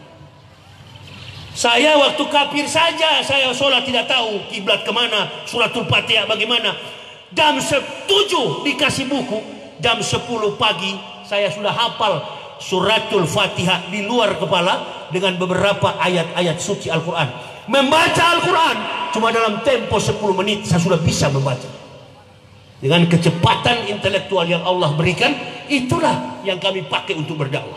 Saya waktu kafir saja saya sholat tidak tahu kiblat kemana, suratul Fatihah bagaimana. Jam 7 dikasih buku, jam 10 pagi saya sudah hafal suratul Fatihah di luar kepala dengan beberapa ayat-ayat suci Al-Quran. Membaca Al-Quran cuma dalam tempo 10 menit saya sudah bisa membaca. Dengan kecepatan intelektual yang Allah berikan, itulah yang kami pakai untuk berdakwah.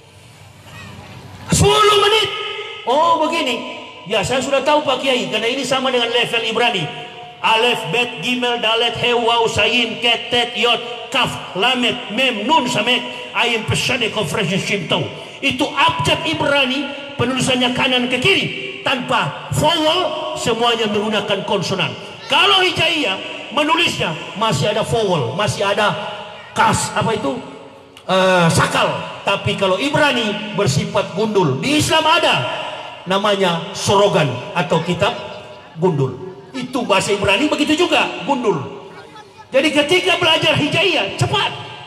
10 menit. Oh begini, ya saya sudah tahu Pak Kiai, karena ini sama dengan level Ibrani. Alef, Bet, Gimel, Dalet, He, Waw, Sayin, Ket, Tet, Yot, Kaf, Lamet, Mem, Nun, Samet, Ayin, Pesade, Konferensi, Shimtau. Itu abjad Ibrani, penulisannya kanan ke kiri, tanpa vowel, semuanya menggunakan konsonan. Kalau Hijaiyah menulisnya masih ada vowel, masih ada kas, apa itu? Sakal. Tapi kalau Ibrani bersifat gundul. Di Islam ada namanya sorogan atau kitab gundul. Itu bahasa Ibrani begitu juga, gundul. Jadi ketika belajar Hijaiyah cepat.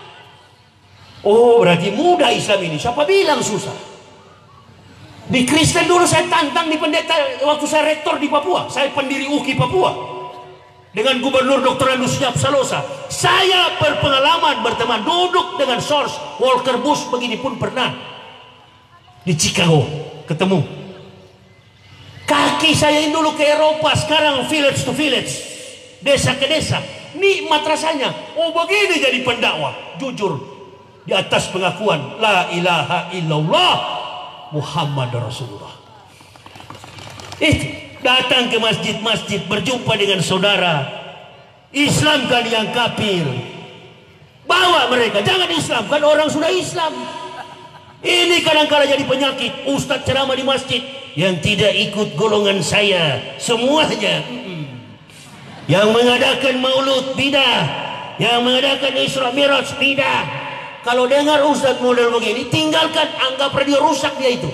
Oh berarti mudah Islam ini. Siapa bilang susah? Di Kristen dulu saya tantang di pendeta waktu saya rektor di Papua. Saya pendiri UKI Papua dengan Gubernur Dr. Andusnya Salosa. Saya berpengalaman berteman, duduk dengan Source, Walker Bush, begini pun pernah di Chicago ketemu. Kaki saya dulu ke Eropa, sekarang village to village, desa ke desa. Nikmat rasanya. Oh begini jadi pendakwah, jujur di atas pengakuan la ilaha illallah Muhammad Rasulullah. Itu datang ke masjid-masjid, berjumpa dengan saudara, Islamkan yang kafir, bawa mereka, jangan Islamkan orang sudah Islam. Ini kadang-kadang jadi penyakit. Ustadz ceramah di masjid, yang tidak ikut golongan saya semuanya Yang mengadakan maulud bidah, yang mengadakan Isra Miraj bidah. Kalau dengar ustadz model begini, tinggalkan, anggap dia rusak dia itu.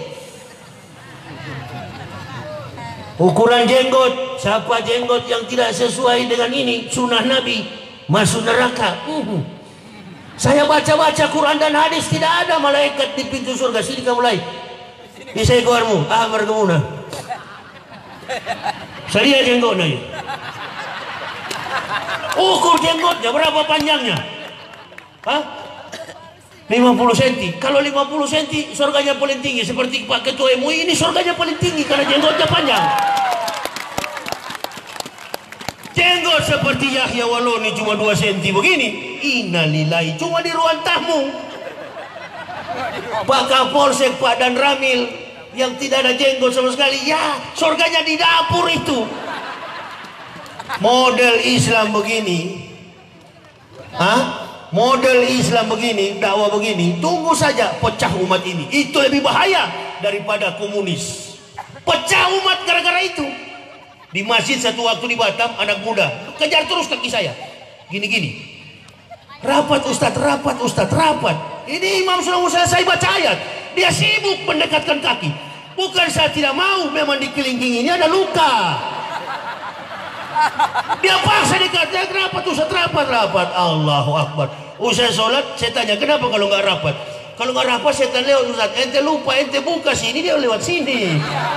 Ukuran jenggot, siapa jenggot yang tidak sesuai dengan ini sunnah Nabi masuk neraka. Saya baca-baca Quran dan hadis, tidak ada malaikat di pintu surga. Sini kamu mulai. Ini saya keluarmu, margamuna. Saya jenggotnya. Ukur jenggotnya berapa panjangnya? Hah? 50 cm. Kalau 50 cm surganya paling tinggi. Seperti Pak Ketua MUI ini surganya paling tinggi karena jenggotnya panjang. Jenggot seperti Yahya Waloni cuma 2 cm begini. Innalillahi, cuma di ruang tamu. Pak Kapolsek, Pak Dan Ramil yang tidak ada jenggot sama sekali, ya surganya di dapur itu. Model Islam begini, model Islam begini, dakwah begini, tunggu saja pecah umat ini. Itu lebih bahaya daripada komunis. Pecah umat gara-gara itu. Di masjid satu waktu di Batam, anak muda kejar terus kaki saya, gini-gini. Rapat Ustadz, rapat Ustadz, rapat. Ini imam sudah mau selesai baca ayat, dia sibuk mendekatkan kaki. Bukan saya tidak mau, memang di kelingking ini ada luka. Dia paksa dikatakan rapat Ustadz, rapat. Allahu Akbar. Usai sholat saya tanya, kenapa kalau nggak rapat? Kalau nggak rapat setan lewat Ustadz. Ente lupa, ente buka sini, dia lewat sini.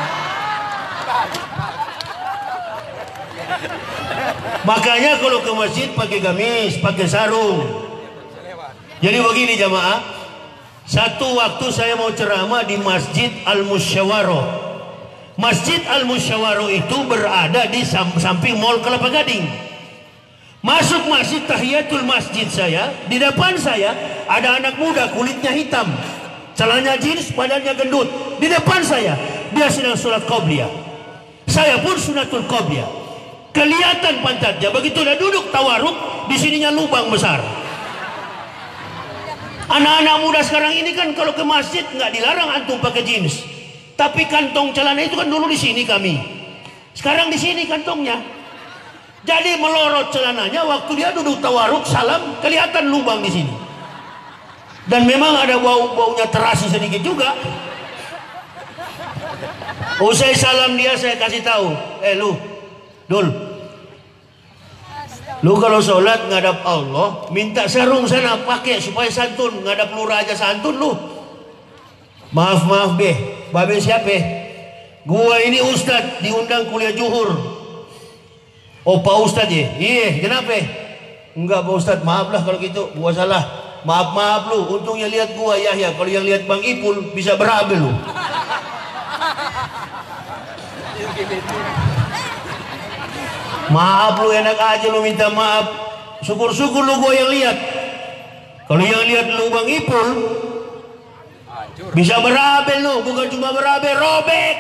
Makanya kalau ke masjid pakai gamis, pakai sarung. Jadi begini jamaah, satu waktu saya mau ceramah di Masjid Al-Musyawaroh. Masjid Al-Musyawaroh itu berada di samping Mall Kelapa Gading. Masuk masjid, tahiyatul masjid saya, di depan saya ada anak muda kulitnya hitam, celananya jeans, badannya gendut. Di depan saya, dia sedang sholat qobliyah. Saya pun sunatul qobliyah. Kelihatan pantatnya, begitu dia duduk tawaruk, di sininya lubang besar. Anak-anak muda sekarang ini kan kalau ke masjid nggak dilarang antum pakai jeans, tapi kantong celana itu kan dulu di sini kami, sekarang di sini kantongnya. Jadi melorot celananya waktu dia duduk tawaruk salam, kelihatan lubang di sini. Dan memang ada baunya terasi sedikit juga. Usai salam dia saya kasih tahu, Dul, lu kalau sholat ngadap Allah, minta sarung sana pakai supaya santun. Ngadap lurah aja santun lu. Maaf babe siapa? Gua ini ustad diundang kuliah zuhur. Oh Pak Ustad ya? Iya, kenapa? Enggak Pak Ustad, maaf lah kalau gitu, gua salah. Maaf lu, untungnya lihat gua Yahya. Kalau yang lihat Bang Ipul bisa berabe lu. Maaf lu, enak aja lu minta maaf. Syukur-syukur lu gua yang lihat. Kalau yang lihat lu Bang Ipul bisa berabe lu, bukan cuma berabe, robek.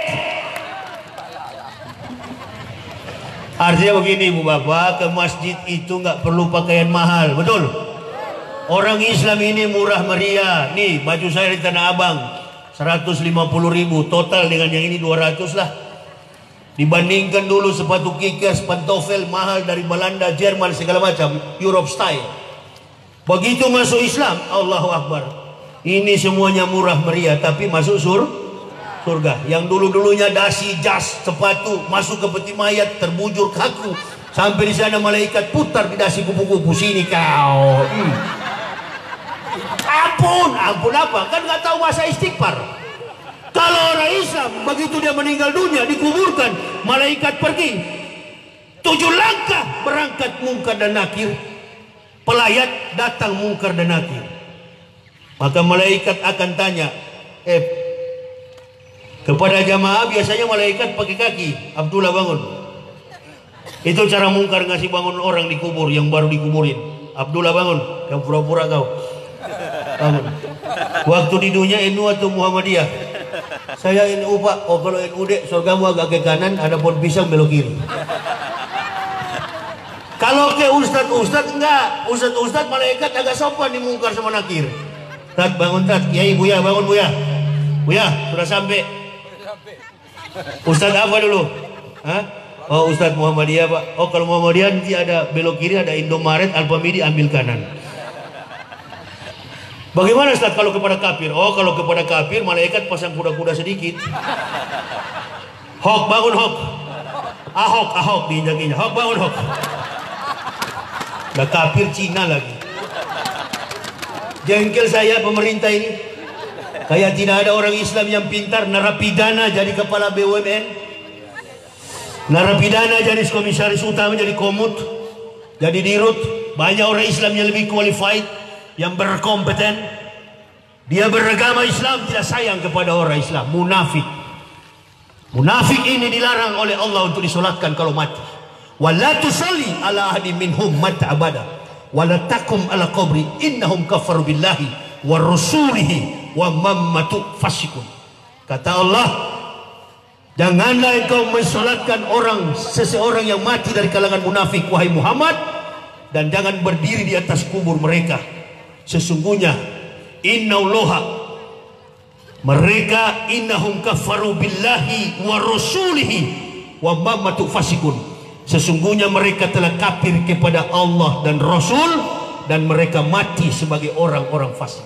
Artinya begini Bu Bapak, ke masjid itu nggak perlu pakaian mahal, betul? Orang Islam ini murah meriah. Nih baju saya di Tanah Abang 150.000, total dengan yang ini 200 lah. Dibandingkan dulu sepatu kickers, pantofel mahal dari Belanda, Jerman, segala macam, Europe style. Begitu masuk Islam, Allahu Akbar. Ini semuanya murah meriah, tapi masuk surga. Yang dulu-dulunya dasi, jas, sepatu, masuk ke peti mayat, terbujur kaku. Sampai di sana malaikat putar di dasi kupu-kupu, sini kau. Ampun apa? Kan nggak tahu bahasa istighfar. Kalau orang Islam begitu dia meninggal dunia dikuburkan, malaikat pergi 7 langkah berangkat Mungkar dan Nakir, pelayat datang Mungkar dan Nakir. Maka malaikat akan tanya, kepada jamaah biasanya malaikat pakai kaki, Abdullah bangun. Itu cara Mungkar ngasih bangun orang dikubur yang baru dikuburin. Abdullah bangun, yang pura-pura kau bangun. Waktu di dunia NU atau Muhammadiyah? Saya NU Pak. Oh kalau NU dek, surgamu agak ke kanan, ada pohon pisang belok kiri. Kalau ke ustadz enggak, ustadz malaikat agak sopan di Mungkar sama Nakir. Tat bangun tat, Kiai Buya bangun Buya. Buya sudah sampai. Ustadz apa dulu? Hah? Oh Ustadz Muhammadiyah Pak. Oh kalau Muhammadiyah nanti ada belok kiri, ada Indomaret, Alfamidi, ambil kanan. Bagaimana Ustadz kalau kepada kafir? Oh kalau kepada kafir malaikat pasang kuda-kuda sedikit. Hok bangun Hok. Ahok diinjak-injak. Hok bangun Hok. Nah kafir Cina lagi. Jengkel saya pemerintah ini. Kayak tidak ada orang Islam yang pintar. Narapidana jadi kepala BUMN. Narapidana jadi komisaris utama, jadi komut, jadi dirut. Banyak orang Islam yang lebih qualified, yang berkompeten. Dia beragama Islam, tidak sayang kepada orang Islam. Munafik. Munafik ini dilarang oleh Allah untuk disolatkan kalau mati. Wala tusalli ala ahadin minhum mata abada. Wala takum ala qabri innahum kafaru billahi wa rasulihi wa mammatu fasikun. Kata Allah, janganlah engkau mensolatkan seseorang yang mati dari kalangan munafik, wahai Muhammad, dan jangan berdiri di atas kubur mereka. Sesungguhnya innaullaha, mereka innahum kafaru billahi wa rasulihi wa mammatu fasikun. Sesungguhnya mereka telah kafir kepada Allah dan Rasul, dan mereka mati sebagai orang-orang fasik.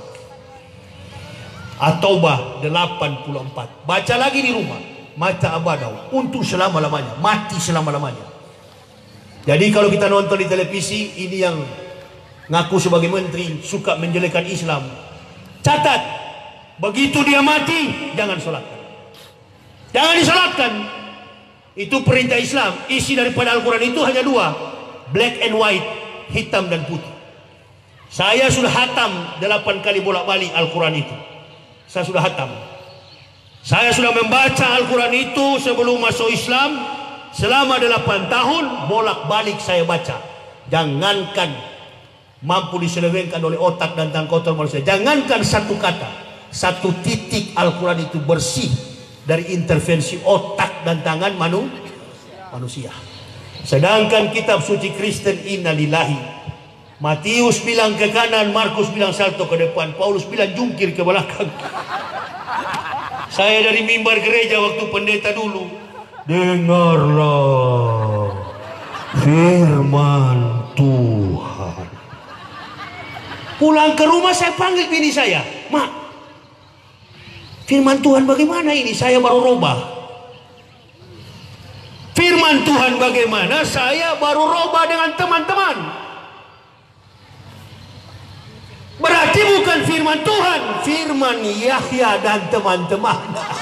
At-Taubah 84. Baca lagi di rumah. Mata abadau, untuk selama-lamanya, mati selama-lamanya. Jadi kalau kita nonton di televisi, ini yang ngaku sebagai menteri suka menjelekan Islam, catat, begitu dia mati jangan sholatkan, jangan disolatkan. Itu perintah Islam. Isi daripada Al-Quran itu hanya dua, black and white, hitam dan putih. Saya sudah hatam 8 kali bolak-balik Al-Quran itu. Saya sudah hatam. Saya sudah membaca Al-Quran itu sebelum masuk Islam selama 8 tahun, bolak-balik saya baca. Jangankan mampu diselewengkan oleh otak dan tangan kotor manusia, jangankan satu kata, satu titik Al-Quran itu bersih dari intervensi otak dan tangan manusia. Sedangkan kitab suci Kristen, innalillahi, Matius bilang ke kanan, Markus bilang salto ke depan, Paulus bilang jungkir ke belakang. Saya dari mimbar gereja waktu pendeta dulu, dengarlah firman Tuhan. Pulang ke rumah saya panggil bini saya, Mak, firman Tuhan bagaimana ini? Saya baru robah. Firman Tuhan bagaimana? Saya baru robah dengan teman-teman. Berarti bukan firman Tuhan, firman Yahya dan teman-teman.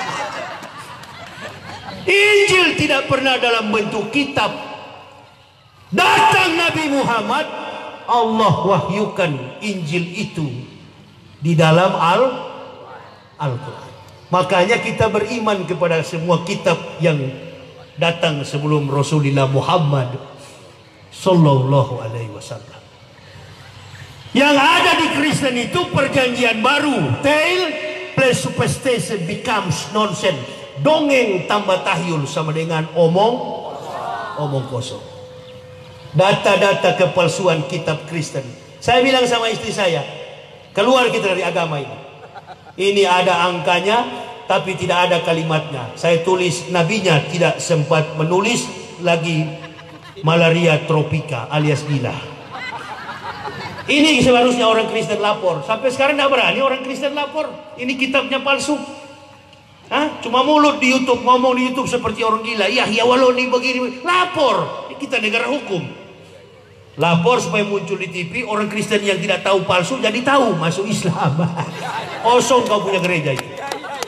Injil tidak pernah dalam bentuk kitab. Datang Nabi Muhammad, Allah wahyukan Injil itu di dalam Al-Quran. Makanya kita beriman kepada semua kitab yang datang sebelum Rasulullah Muhammad Sallallahu Alaihi Wasallam. Yang ada di Kristen itu perjanjian baru. Tale plus superstition becomes nonsense. Dongeng tambah tahyul sama dengan omong kosong. Data-data kepalsuan kitab Kristen. Saya bilang sama istri saya, keluar kita dari agama ini. Ini ada angkanya, tapi tidak ada kalimatnya. Saya tulis, nabinya tidak sempat menulis lagi malaria tropika alias gila. Ini seharusnya orang Kristen lapor. Sampai sekarang tidak berani orang Kristen lapor. Ini kitabnya palsu. Hah? Cuma mulut di YouTube, ngomong di YouTube seperti orang gila. Ya waloni begini. Lapor. Kita negara hukum. Lapor supaya muncul di TV. Orang Kristen yang tidak tahu palsu jadi tahu masuk Islam. Kosong kau punya gereja itu.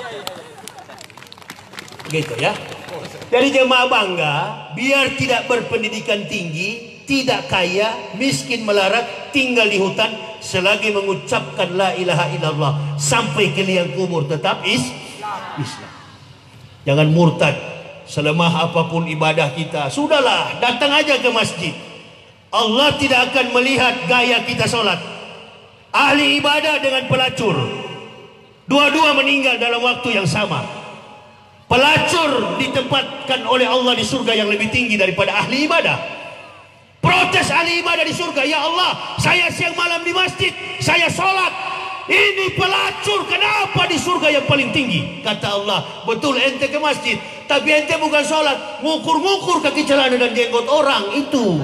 Gitu ya. Jadi jemaah bangga, biar tidak berpendidikan tinggi, tidak kaya, miskin melarat, tinggal di hutan, selagi mengucapkan la ilaha illallah sampai ke liang kubur tetap Islam. Jangan murtad. Selemah apapun ibadah kita, sudahlah, datang aja ke masjid. Allah tidak akan melihat gaya kita sholat. Ahli ibadah dengan pelacur, dua-dua meninggal dalam waktu yang sama. Pelacur ditempatkan oleh Allah di surga yang lebih tinggi daripada ahli ibadah. Protes ahli ibadah di surga, ya Allah, saya siang malam di masjid, saya sholat. Ini pelacur, kenapa di surga yang paling tinggi? Kata Allah, betul ente ke masjid, Tapi ente bukan sholat, ngukur-ngukur kaki celana dan jenggot orang itu.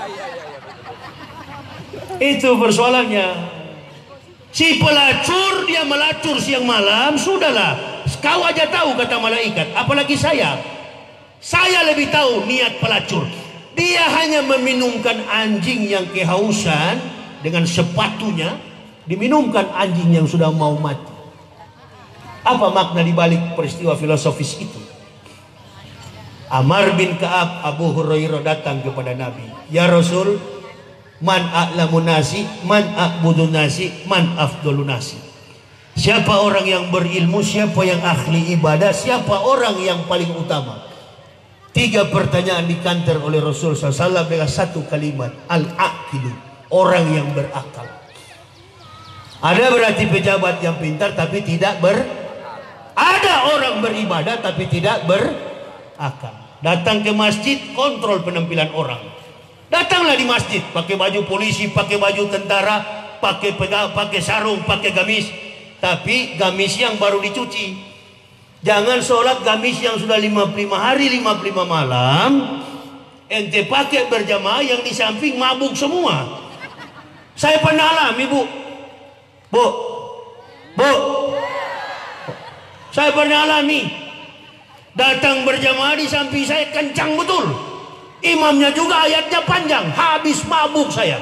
Itu persoalannya. Si pelacur dia melacur siang malam, sudahlah. Kau aja tahu kata malaikat, apalagi saya. Saya lebih tahu niat pelacur. Dia hanya meminumkan anjing yang kehausan dengan sepatunya, diminumkan anjing yang sudah mau mati. Apa makna dibalik peristiwa filosofis itu? Amr bin Ka'ab, Abu Hurairah datang kepada Nabi. Ya Rasul, man a'lamun nasi, man a'budun nasi, man afdolun nasi. Siapa orang yang berilmu, siapa yang ahli ibadah, siapa orang yang paling utama? 3 pertanyaan dikanter oleh Rasul SAW dengan 1 kalimat, al-aqilu, orang yang berakal. Ada berarti pejabat yang pintar tapi tidak ada orang beribadah tapi tidak berakal. Datang ke masjid, kontrol penampilan orang. Datanglah di masjid pakai baju polisi, pakai baju tentara, pakai sarung, pakai gamis, tapi gamis yang baru dicuci. Jangan sholat gamis yang sudah 55 hari 55 malam ente pakai berjamaah, yang di samping mabuk semua. Saya pernah alami, Bu. Saya pernah alami. Datang berjamaah di samping saya kencang betul. Imamnya juga ayatnya panjang, habis mabuk saya.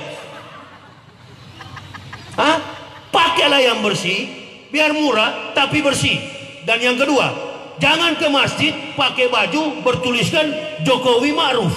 Pakailah yang bersih, biar murah tapi bersih. Dan yang kedua, jangan ke masjid pakai baju bertuliskan Jokowi Ma'ruf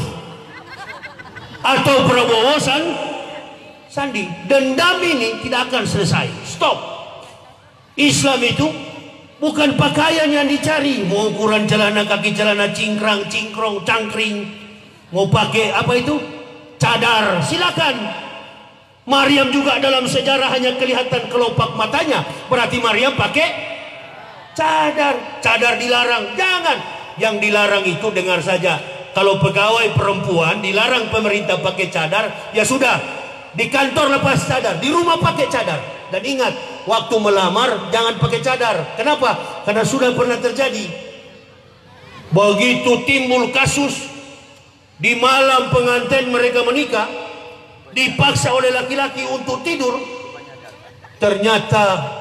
atau Prabowo Sandi. Dendam ini tidak akan selesai. Stop. Islam itu bukan pakaian yang dicari. Mau ukuran celana, kaki celana cingkrang, cingkrong, cangkring, mau pakai apa itu? Cadar, silakan. Maryam juga dalam sejarah hanya kelihatan kelopak matanya, berarti Maryam pakai cadar dilarang. Jangan. Yang dilarang itu, dengar saja, kalau pegawai perempuan dilarang pemerintah pakai cadar, ya sudah, di kantor lepas cadar, di rumah pakai cadar. Dan ingat, waktu melamar jangan pakai cadar. Kenapa? Karena sudah pernah terjadi. Begitu timbul kasus di malam pengantin mereka menikah, dipaksa oleh laki-laki untuk tidur, ternyata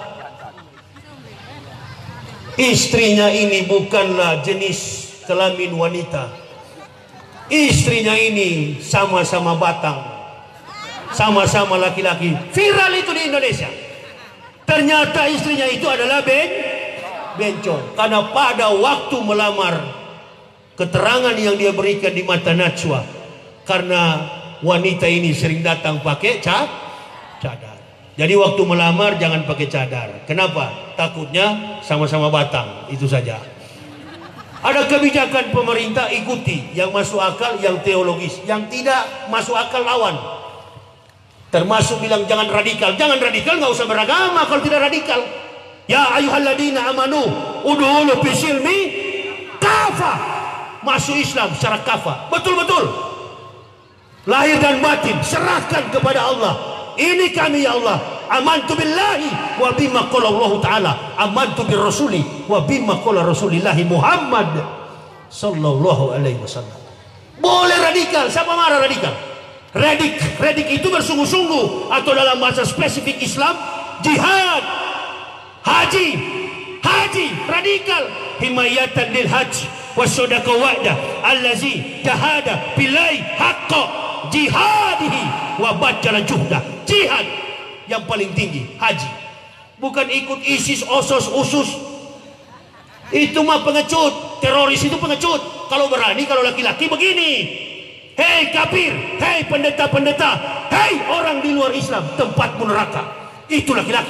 istrinya ini bukanlah jenis kelamin wanita. Istrinya ini sama-sama batang, sama-sama laki-laki. Viral itu di Indonesia. Ternyata istrinya itu adalah bencong. Karena pada waktu melamar, keterangan yang dia berikan di mata Najwa, karena wanita ini sering datang pakai cadar. Jadi waktu melamar jangan pakai cadar. Kenapa? Takutnya sama-sama batang. Itu saja. Ada kebijakan pemerintah, ikuti yang masuk akal, yang teologis. Yang tidak masuk akal, lawan. Termasuk bilang jangan radikal. Jangan radikal, nggak usah beragama kalau tidak radikal. Ya ayyuhalladzina amanu udhulu fisilmi kafa. Masuk Islam secara kafa. Betul-betul. Lahir dan batin serahkan kepada Allah. Ini kami ya Allah, amantu billahi wa bima qala Allah taala, amantu bir rasuli wa bima qala Rasulillah Muhammad sallallahu alaihi wasallam. Boleh radikal, siapa marah radikal? Radik itu bersungguh-sungguh, atau dalam bahasa spesifik Islam, jihad, haji, radikal, himayatan lil haji wasadaqa wa'da allazi jahada billahi haqqa jihadihi wa bajjala juhda. Jihad yang paling tinggi, haji. Bukan ikut ISIS, OSOS, USUS. Itu mah pengecut. Teroris itu pengecut. Kalau berani, kalau laki-laki begini. Hei kafir, hei pendeta-pendeta, hei orang di luar Islam, tempatmu neraka. Itu laki-laki.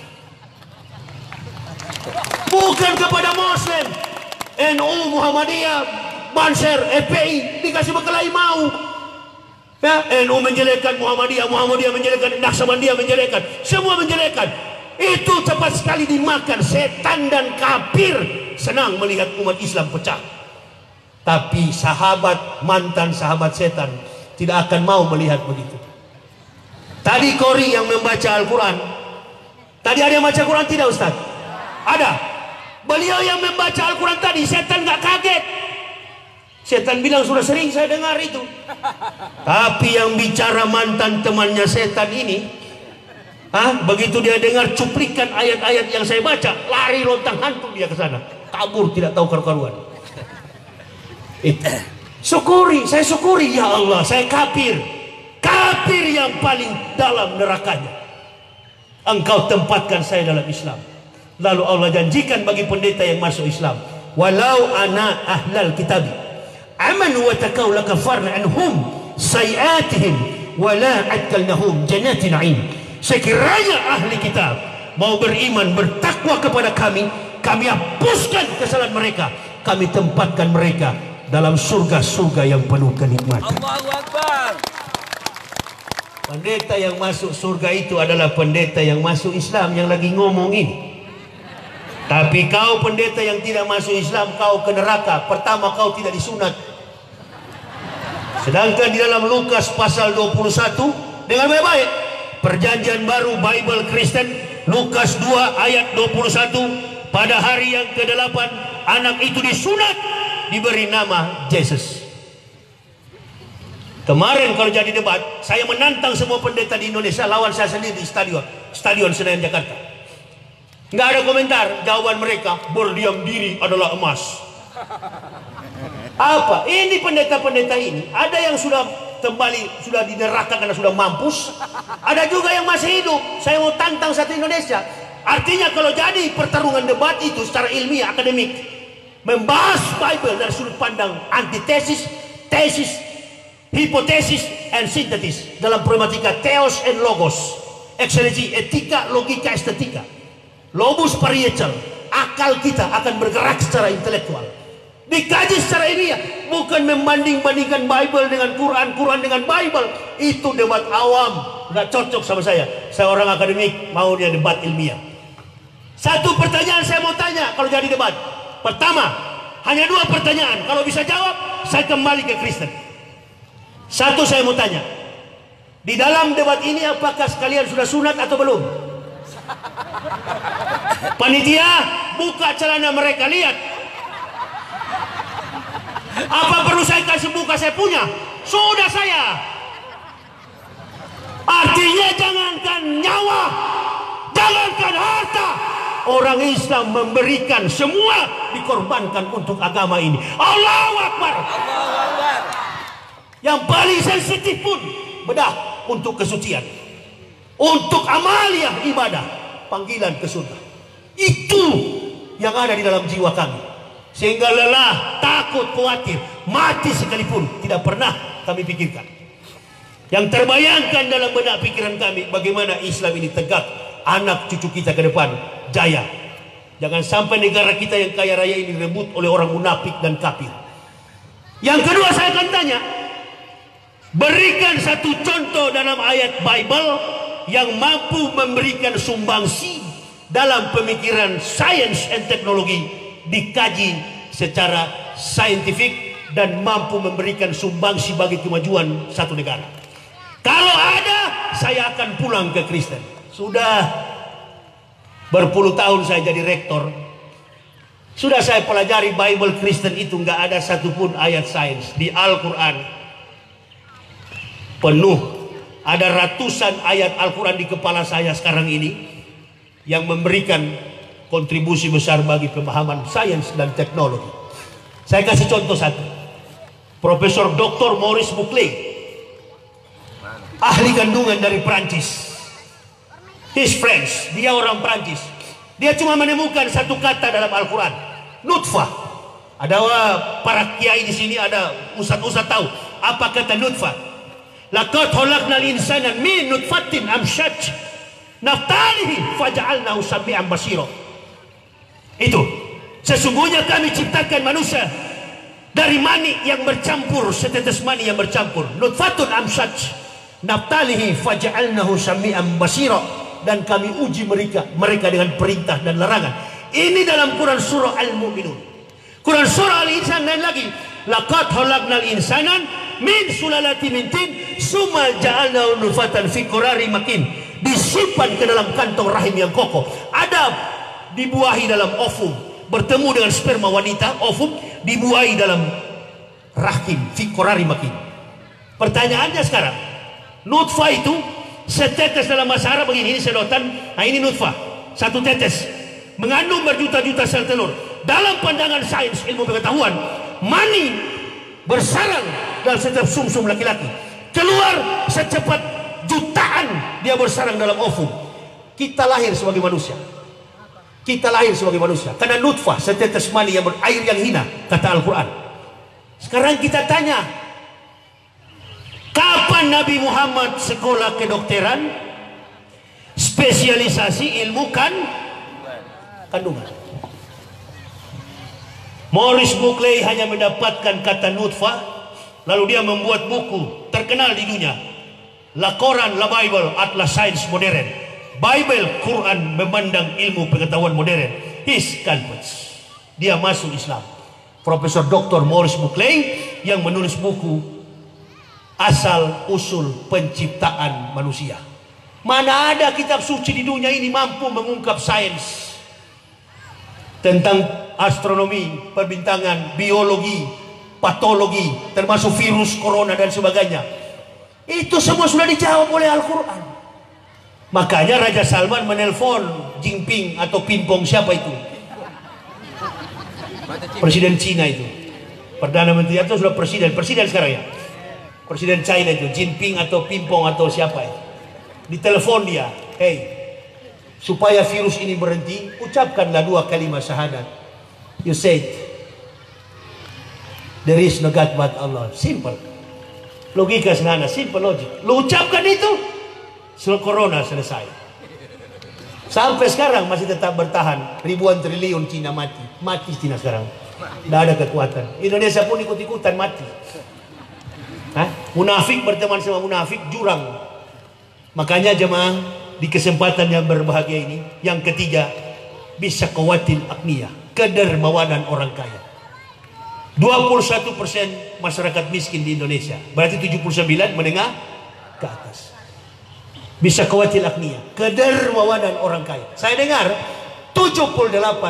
Bukan kepada Muslim, NU, Muhammadiyah, Banser, FPI, dikasih berkelahi mau. Ya, NU menjelekkan Muhammadiyah, Muhammadiyah menjelekkan, Naqsabandiyah menjelekkan, semua menjelekkan. Itu cepat sekali dimakan setan dan kafir. Senang melihat umat Islam pecah. Tapi sahabat, mantan sahabat setan tidak akan mau melihat begitu. Tadi Kori yang membaca Al-Quran. Tadi ada yang baca Quran tidak Ustaz? Ada. Beliau yang membaca Al-Quran tadi, setan gak kaget. Setan bilang sudah sering saya dengar itu. Tapi yang bicara mantan temannya setan ini, begitu dia dengar cuplikan ayat-ayat yang saya baca, lari lontang hantu dia ke sana, kabur tidak tahu karu-karuan. Saya syukuri ya Allah, saya kafir yang paling dalam nerakanya. Engkau tempatkan saya dalam Islam. Lalu Allah janjikan bagi pendeta yang masuk Islam, walau ana ahlal kitabi amanu wa taqaw lakafarna anhum sayiatihim wala adkalnahum jannatin na'im. Sekiranya ahli kitab mau beriman bertakwa kepada kami hapuskan kesalahan mereka, kami tempatkan mereka dalam surga-surga yang penuh kenikmatan. Allahu Akbar. Pendeta yang masuk surga itu adalah pendeta yang masuk Islam yang lagi ngomong ini. Tapi kau pendeta yang tidak masuk Islam, kau ke neraka. Pertama, kau tidak disunat. Sedangkan di dalam Lukas pasal 21, dengan baik-baik, perjanjian baru Bible Kristen, Lukas 2 ayat 21, pada hari yang ke-8 anak itu disunat, diberi nama Jesus. Kemarin kalau jadi debat, saya menantang semua pendeta di Indonesia lawan saya sendiri di stadion Senayan Jakarta. Nggak ada komentar. Jawaban mereka, berdiam diri adalah emas. Apa? Ini pendeta-pendeta ini, ada yang sudah kembali, sudah di neraka karena sudah mampus. Ada juga yang masih hidup. Saya mau tantang satu Indonesia. Artinya kalau jadi pertarungan debat itu secara ilmiah, akademik, membahas Bible dari sudut pandang antitesis, tesis, hipotesis, and sintesis dalam problematika theos and logos, eksegesi, etika, logika, estetika, lobus parietal, akal kita akan bergerak secara intelektual, dikaji secara ilmiah, bukan membanding-bandingkan Bible dengan Quran, Quran dengan Bible. Itu debat awam, nggak cocok sama saya. Saya orang akademik, mau dia debat ilmiah. Satu pertanyaan saya mau tanya kalau jadi debat. Pertama, hanya 2 pertanyaan. Kalau bisa jawab, saya kembali ke Kristen. Satu saya mau tanya, di dalam debat ini apakah sekalian sudah sunat atau belum? Panitia, buka celana mereka, lihat. Apa perlu saya kasih buka saya punya? Sudah saya. Artinya jangankan nyawa, jangankan harta, orang Islam memberikan semua, dikorbankan untuk agama ini. Allahu Akbar. Allahu Akbar. Yang paling sensitif pun bedah untuk kesucian, untuk amaliah ibadah, panggilan ke surga. Itu yang ada di dalam jiwa kami. Sehingga lelah, takut, khawatir, mati sekalipun tidak pernah kami pikirkan. Yang terbayangkan dalam benak pikiran kami, bagaimana Islam ini tegak, anak cucu kita ke depan jaya. Jangan sampai negara kita yang kaya raya ini direbut oleh orang munafik dan kafir. Yang kedua saya akan tanya, berikan satu contoh dalam ayat Bible yang mampu memberikan sumbangsi dalam pemikiran sains dan teknologi, dikaji secara saintifik dan mampu memberikan sumbangsi bagi kemajuan satu negara. Kalau ada, saya akan pulang ke Kristen. Sudah berpuluh tahun saya jadi rektor, sudah saya pelajari Bible Kristen itu nggak ada satupun ayat sains di Al-Quran. Penuh, ada ratusan ayat Al-Quran di kepala saya sekarang ini yang memberikan kontribusi besar bagi pemahaman sains dan teknologi. Saya kasih contoh satu. Profesor Dr. Maurice Buckley, ahli kandungan dari Prancis. His friends, dia orang Prancis. Dia cuma menemukan satu kata dalam Al-Quran, nutfah. Ada para kiai di sini, ada ustaz-ustaz tahu apa kata nutfah. Laqad khalaqnal insana min nutfatin amshaj naftalihi faja'alnahu sami'an basira. Itu, sesungguhnya kami ciptakan manusia dari mani yang bercampur, setetes mani yang bercampur, nutfatun amshaj naftalihi faja'alnahu sami'an basira, dan kami uji mereka dengan perintah dan larangan. Ini dalam Quran surah Al-Mu'minun. Quran surah Al-Insan lain lagi, laqad khalaqnal insana min sulalatin min tin summa ja'alnahu nutfatan fi qararin makin. Disimpan ke dalam kantong rahim yang kokoh. Adam dibuahi dalam ovum, bertemu dengan sperma wanita, ovum dibuahi dalam rahim fi qarari makin. Pertanyaannya sekarang, nutfah itu setetes dalam bahasa Arab begini, ini sedotan, nah ini nutfah, satu tetes mengandung berjuta-juta sel telur. Dalam pandangan sains ilmu pengetahuan, mani bersarang dalam setiap sumsum laki-laki, keluar secepat jutaan dia bersarang dalam ovum. Kita lahir sebagai manusia. Kita lahir sebagai manusia karena nutfah, setetes mani yang berair yang hina, kata Al-Quran. Sekarang kita tanya, kapan Nabi Muhammad sekolah kedokteran, spesialisasi ilmu kandungan? Maurice Buckley hanya mendapatkan kata nutfah, lalu dia membuat buku terkenal di dunia, La Quran, La Bible, Atlas Sains Modern. Bible, Quran memandang ilmu pengetahuan modern. His converts. Dia masuk Islam. Profesor Dr. Maurice Buckley yang menulis buku Asal Usul Penciptaan Manusia. Mana ada kitab suci di dunia ini mampu mengungkap sains tentang astronomi, perbintangan, biologi, patologi, termasuk virus corona dan sebagainya. Itu semua sudah dijawab oleh Al-Quran. Makanya Raja Salman menelpon Jinping atau Pimpong, siapa itu? Presiden Cina itu. Perdana Menteri atau sudah presiden sekarang ya. Presiden China itu, Jinping atau Pimpong atau siapa itu. Ditelepon dia, hey, supaya virus ini berhenti, ucapkanlah 2 kalimat syahadat. You said, there is no God but Allah. Simple. Logika sederhana, simple logic. Lu ucapkan itu, corona selesai. Sampai sekarang masih tetap bertahan. Ribuan triliun Cina mati. Mati Cina sekarang. Tidak ada kekuatan. Indonesia pun ikut-ikutan mati. Munafik berteman sama munafik, jurang. Makanya jemaah di kesempatan yang berbahagia ini, yang ketiga, bisa kawatin akniyah, kedermawanan orang kaya. 21% masyarakat miskin di Indonesia. Berarti 79 menengah ke atas. Bisa kawatil akniyah, kedermawanan orang kaya. Saya dengar 78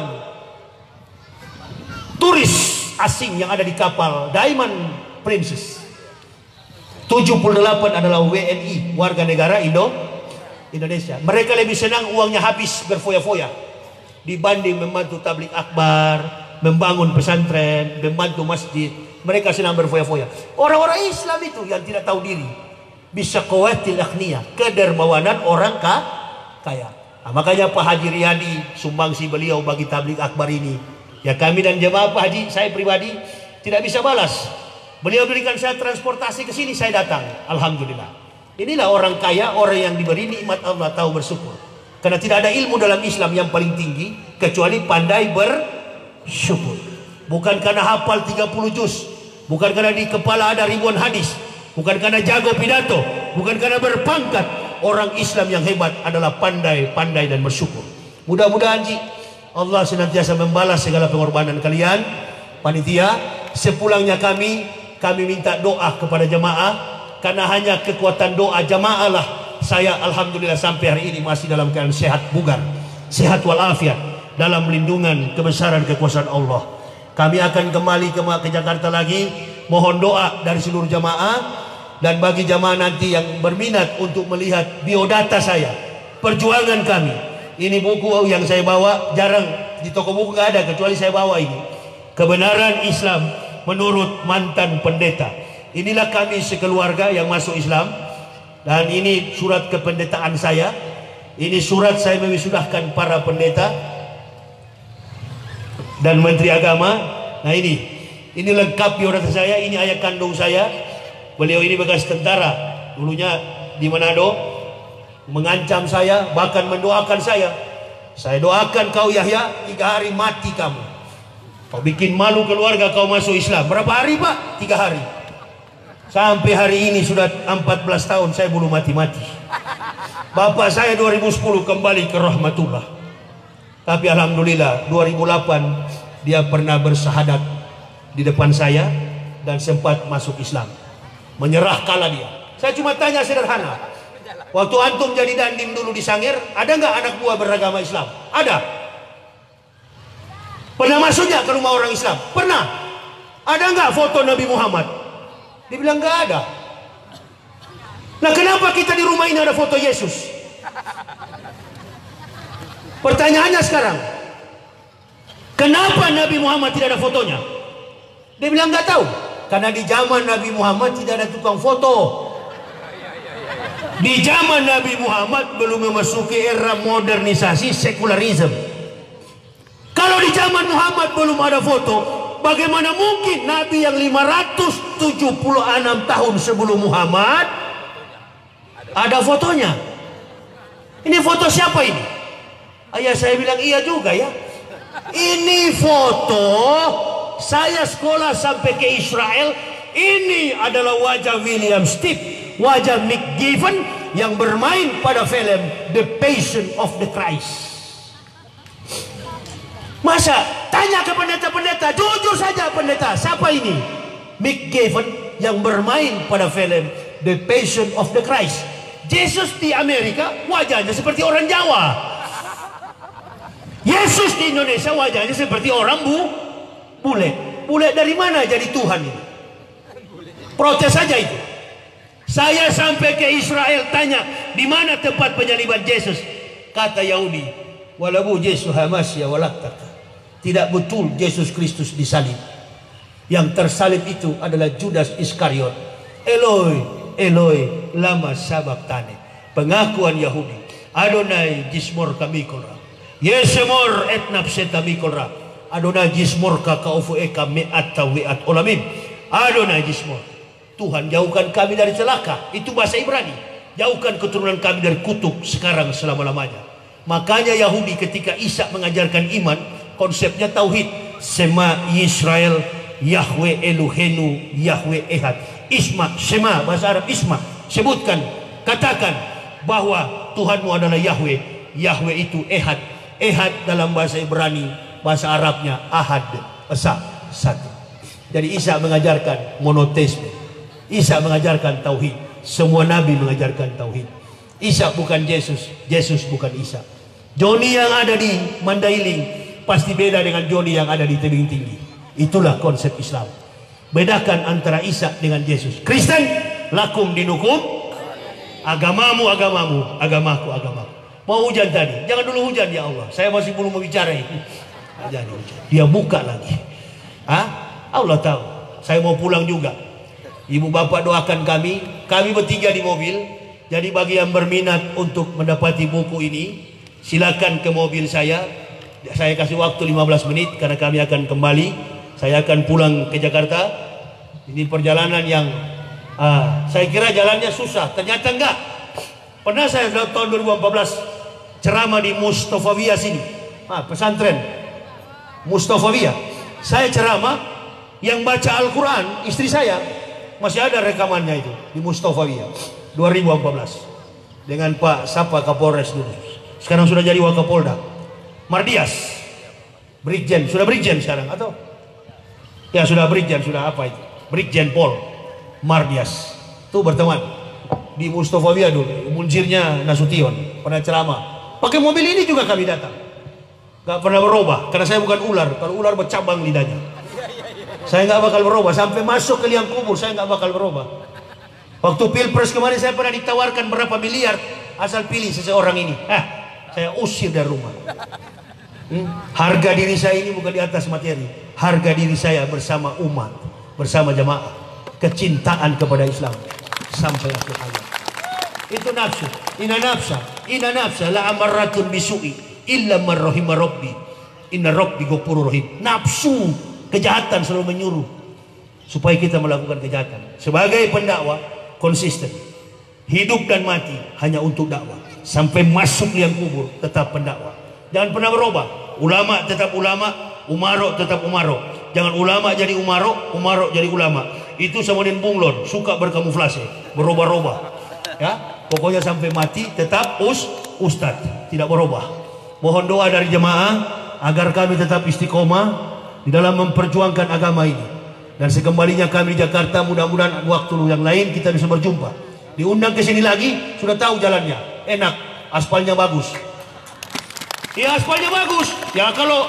turis asing yang ada di kapal Diamond Princess, 78 adalah WNI, warga negara Indonesia. Mereka lebih senang uangnya habis berfoya-foya dibanding membantu tabligh akbar, membangun pesantren, membantu masjid. Mereka senang berfoya-foya. Orang-orang Islam itu yang tidak tahu diri, bisa kawatil akniyah, kedermawanan orang kaya. Nah, makanya Pak Haji Riyadi, sumbangsi beliau bagi tabligh akbar ini, ya kami dan jemaah Pak Haji, saya pribadi tidak bisa balas. Beliau berikan saya transportasi ke sini, saya datang. Alhamdulillah. Inilah orang kaya, orang yang diberi nikmat Allah, tahu bersyukur. Karena tidak ada ilmu dalam Islam yang paling tinggi kecuali pandai bersyukur. Bukan karena hafal 30 juz, bukan karena di kepala ada ribuan hadis, bukan karena jago pidato, bukan karena berpangkat. Orang Islam yang hebat adalah pandai dan bersyukur. Mudah-mudahan Allah senantiasa membalas segala pengorbanan kalian. Panitia, sepulangnya kami minta doa kepada jemaah, karena hanya kekuatan doa jemaah lah saya alhamdulillah sampai hari ini masih dalam keadaan sehat bugar, sehat walafiat, dalam lindungan kebesaran kekuasaan Allah. Kami akan kembali ke Jakarta lagi. Mohon doa dari seluruh jamaah. Dan bagi jamaah nanti yang berminat untuk melihat biodata saya, perjuangan kami, ini buku yang saya bawa, jarang di toko buku nggak ada kecuali saya bawa ini, Kebenaran Islam menurut mantan pendeta. Inilah kami sekeluarga yang masuk Islam. Dan ini surat kependetaan saya. Ini surat saya mewisudahkan para pendeta dan Menteri Agama. Nah ini lengkap biodata saya. Ini ayah kandung saya. Beliau ini bekas tentara, dulunya di Manado, mengancam saya, bahkan mendoakan saya. Saya doakan kau Yahya, 3 hari mati kamu. Kau bikin malu keluarga, kau masuk Islam. Berapa hari Pak? 3 hari. Sampai hari ini sudah 14 tahun saya belum mati-mati. Bapak saya 2010 kembali ke rahmatullah. Tapi alhamdulillah 2008 dia pernah bersahadat di depan saya dan sempat masuk Islam. Menyerah kalah dia. Saya cuma tanya sederhana, waktu antum jadi dandim dulu di Sangir, ada nggak anak buah beragama Islam? Ada. Pernah masuknya ke rumah orang Islam? Pernah. Ada nggak foto Nabi Muhammad? Dia bilang nggak ada. Nah, kenapa kita di rumah ini ada foto Yesus? Pertanyaannya sekarang, kenapa Nabi Muhammad tidak ada fotonya? Dia bilang nggak tahu. Karena di zaman Nabi Muhammad tidak ada tukang foto. Di zaman Nabi Muhammad belum memasuki era modernisasi sekularisme. Kalau di zaman Muhammad belum ada foto, bagaimana mungkin Nabi yang 576 tahun sebelum Muhammad ada fotonya? Ini foto siapa ini? Ayah saya bilang iya juga ya. Ini foto saya sekolah sampai ke Israel. Ini adalah wajah William Stipe, wajah Mick Given yang bermain pada film The Passion of the Christ. Masa tanya ke pendeta-pendeta, jujur saja pendeta, siapa ini? Mick Given yang bermain pada film The Passion of the Christ. Yesus di Amerika wajahnya seperti orang Jawa. Yesus di Indonesia wajahnya seperti orang bule. Bule dari mana jadi Tuhan ini? Protes saja itu. Saya sampai ke Israel tanya, di mana tempat penyaliban Yesus? Kata Yahudi, walabu Yesus hamasya walaktaka. Tidak betul Yesus Kristus disalib. Yang tersalib itu adalah Judas Iskariot. Eloi, Eloi, lama sabachthani. Pengakuan Yahudi. Adonai jismor kami korah. Yesemor et nafseta mikora. Adonai jismor kakaufu eka me'at tawi'at olamin. Adonai jismor. Tuhan jauhkan kami dari celaka. Itu bahasa Ibrani. Jauhkan keturunan kami dari kutuk sekarang selama-lamanya. Makanya Yahudi ketika Isa mengajarkan iman, konsepnya tauhid. Sema Yisrael Yahweh Elohenu Yahweh Ehad. Isma, Sema bahasa Arab Isma. Sebutkan, katakan bahwa Tuhanmu adalah Yahweh. Yahweh itu Ehad. Ehad dalam bahasa Ibrani, bahasa Arabnya Ahad, Esa, satu. Jadi Isa mengajarkan monoteisme. Isa mengajarkan tauhid. Semua nabi mengajarkan tauhid. Isa bukan Yesus, Yesus bukan Isa. Joni yang ada di Mandailing pasti beda dengan Joni yang ada di Tebing Tinggi. Itulah konsep Islam. Bedakan antara Isa dengan Yesus. Kristen lakum dinukum, agamamu agamamu, agamaku agamaku. Mau hujan tadi, jangan dulu hujan ya Allah. Saya masih belum mau bicara ini. Jadi hujan. Dia buka lagi. Allah tahu. Saya mau pulang juga. Ibu bapak doakan kami. Kami bertiga di mobil. Jadi bagi yang berminat untuk mendapati buku ini, silakan ke mobil saya. Saya kasih waktu 15 menit karena kami akan kembali. Saya akan pulang ke Jakarta. Ini perjalanan yang saya kira jalannya susah. Ternyata enggak. Pernah saya tahun 2014 ceramah di Mustafawiyah sini, pesantren Mustafawiyah. Saya ceramah, yang baca Al-Quran istri saya, masih ada rekamannya itu di Mustafawiyah 2014 dengan Pak Sapa Kapolres dulu. Sekarang sudah jadi Wakapolda, Mardias, Brigjen, sudah Brigjen sekarang atau? Ya sudah Brigjen, sudah apa itu? Brigjen Pol Mardias. Tuh berteman di Mustafawiyah dulu, munzirnya Nasution, pernah ceramah. Pakai mobil ini juga kami datang. Gak pernah berubah, karena saya bukan ular. Kalau ular bercabang lidahnya. Saya gak bakal berubah, sampai masuk ke liang kubur saya gak bakal berubah. Waktu pilpres kemarin saya pernah ditawarkan berapa miliar, asal pilih seseorang ini. Saya usir dari rumah. Harga diri saya ini bukan di atas materi. Harga diri saya bersama umat, bersama jamaah. Kecintaan kepada Islam. Sampai akhir hayat. Itu nafsu. Inna nafsa la amaratun bisu'i illa man rahima rabbi. Inna rabbi ghafurur rahim. Nafsu kejahatan selalu menyuruh supaya kita melakukan kejahatan. Sebagai pendakwah konsisten. Hidup dan mati hanya untuk dakwah. Sampai masuk liang kubur tetap pendakwah. Jangan pernah berubah. Ulama tetap ulama, umaro tetap umaro. Jangan ulama jadi umaro, umaro jadi ulama. Itu sama dengan bunglon, suka berkamuflase, berubah-ubah. Ya, pokoknya sampai mati tetap ustad, tidak berubah. Mohon doa dari jemaah agar kami tetap istiqomah di dalam memperjuangkan agama ini. Dan sekembalinya kami di Jakarta, mudah-mudahan waktu yang lain kita bisa berjumpa. Diundang ke sini lagi, sudah tahu jalannya, enak, aspalnya bagus. Ya aspalnya bagus. Ya kalau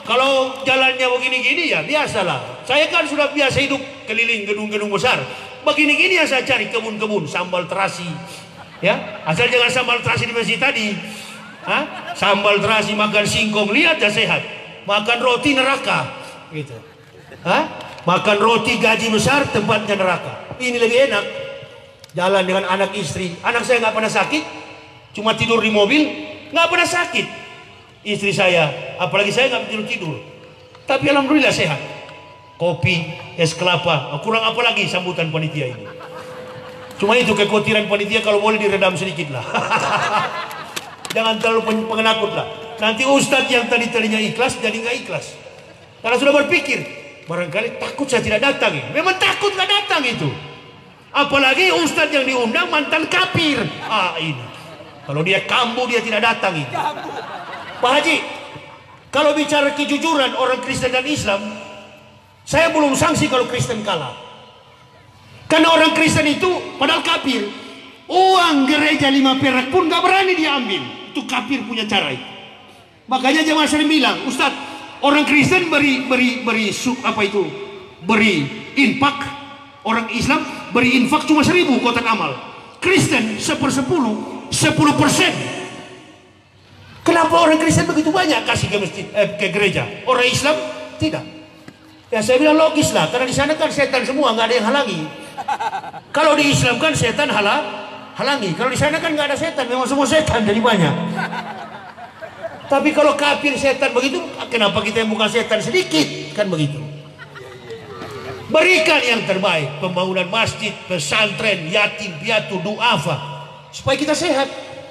kalau jalannya begini-gini ya biasalah. Saya kan sudah biasa hidup keliling gedung-gedung besar. Begini-gini yang saya cari kebun-kebun, sambal terasi. Ya, asal jangan sambal terasi di masjid tadi. Hah? Sambal terasi makan singkong, lihat ya sehat. Makan roti neraka, gitu. Hah? Makan roti gaji besar, tempatnya neraka. Ini lebih enak. Jalan dengan anak istri. Anak saya nggak pernah sakit, cuma tidur di mobil, nggak pernah sakit. Istri saya, apalagi saya nggak tidur. Tapi alhamdulillah sehat. Kopi, es kelapa, kurang apa lagi sambutan panitia ini. Cuma itu kekhawatiran panitia, kalau boleh diredam sedikit lah. Jangan terlalu penakut lah. Nanti ustadz yang tadinya ikhlas jadi nggak ikhlas. Karena sudah berpikir, barangkali takut saya tidak datang. Memang takut nggak datang itu. Apalagi ustadz yang diundang mantan kafir. Ini. Kalau dia kambuh dia tidak datang itu. Pak Haji, kalau bicara kejujuran orang Kristen dan Islam, saya belum sanksi kalau Kristen kalah. Karena orang Kristen itu padahal kafir, uang gereja 5 perak pun nggak berani diambil. Itu kafir punya cara itu. Makanya jemaah sering bilang, Ustadz, orang Kristen beri infak, orang Islam beri infak cuma 1000 kotak amal. Kristen 1/10, 10%. Kenapa orang Kristen begitu banyak kasih ke masjid, ke gereja? Orang Islam tidak. Ya saya bilang logis lah, karena di sana kan setan semua, nggak ada yang halangi. Kalau di Islam kan setan halangi. Kalau di sana kan nggak ada setan, memang semua setan jadi banyak. Tapi kalau kafir setan begitu, kenapa kita yang bukan setan sedikit? Kan begitu. Berikan yang terbaik, pembangunan masjid, pesantren, yatim piatu, duafa, supaya kita sehat.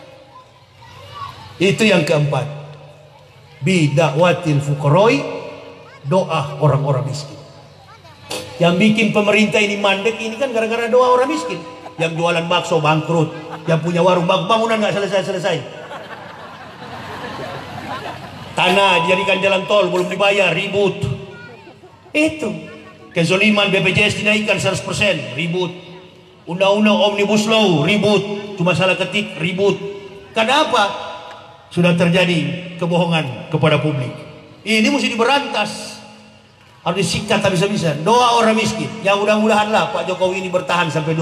Itu yang keempat. Bida'watil fuqaroi, doa orang-orang miskin. Yang bikin pemerintah ini mandek ini kan gara-gara doa orang miskin. Yang jualan bakso bangkrut, yang punya warung bangunan nggak selesai. Tanah dijadikan jalan tol belum dibayar, ribut. Itu kezoliman BPJS dinaikkan 100%, ribut. Undang-undang Omnibus Law, ribut. Cuma salah ketik, ribut. Karena apa? Sudah terjadi kebohongan kepada publik. Ini mesti diberantas, harus disikat habis-habisan. Doa orang miskin. Ya mudah-mudahanlah Pak Jokowi ini bertahan sampai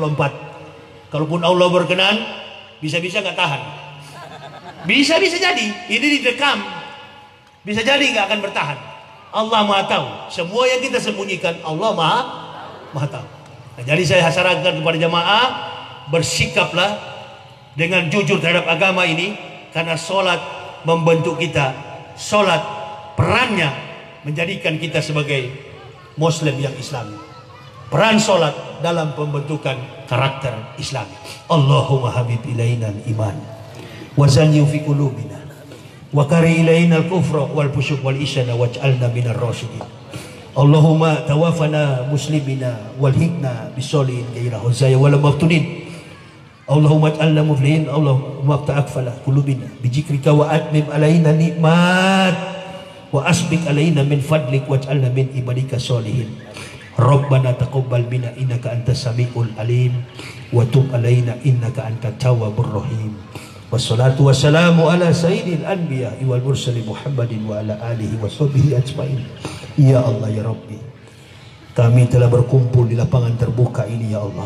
2024. Kalaupun Allah berkenan, bisa-bisa nggak tahan. Bisa-bisa jadi ini didekam, bisa jadi nggak akan bertahan. Allah Maha tahu. Semua yang kita sembunyikan Allah Maha tahu. Nah, jadi saya sarankan kepada jamaah, bersikaplah dengan jujur terhadap agama ini. Karena sholat membentuk kita. Sholat perannya menjadikan kita sebagai Muslim yang Islami. Peran sholat dalam pembentukan karakter Islami. Allahumma habib ilaina iman wa zanyu fi qulubina wa kari ilaina al-kufra wal fusuq wal isyana waj'alna minar rasyidin. Allahumma tawafana muslimina wal hikna bisolihin gairah huzaya wal maftunin. Allahumma ij'alna muflihin. Allahumma ta'akfala qulubina bijikrika wa atmim alaina nikmat wa asbik alaina min fadlik waj'alna min ibadika sholihin. Rabbana taqabbal minna innaka antas samiul alim wa tub alaina innaka antat tawwabur rahim. Wassalatu wassalamu ala sayyidil anbiya wal mursalin Muhammadin wa ala alihi wa sahbihi ajmain. Ya Allah ya Rabbi, kami telah berkumpul di lapangan terbuka ini ya Allah,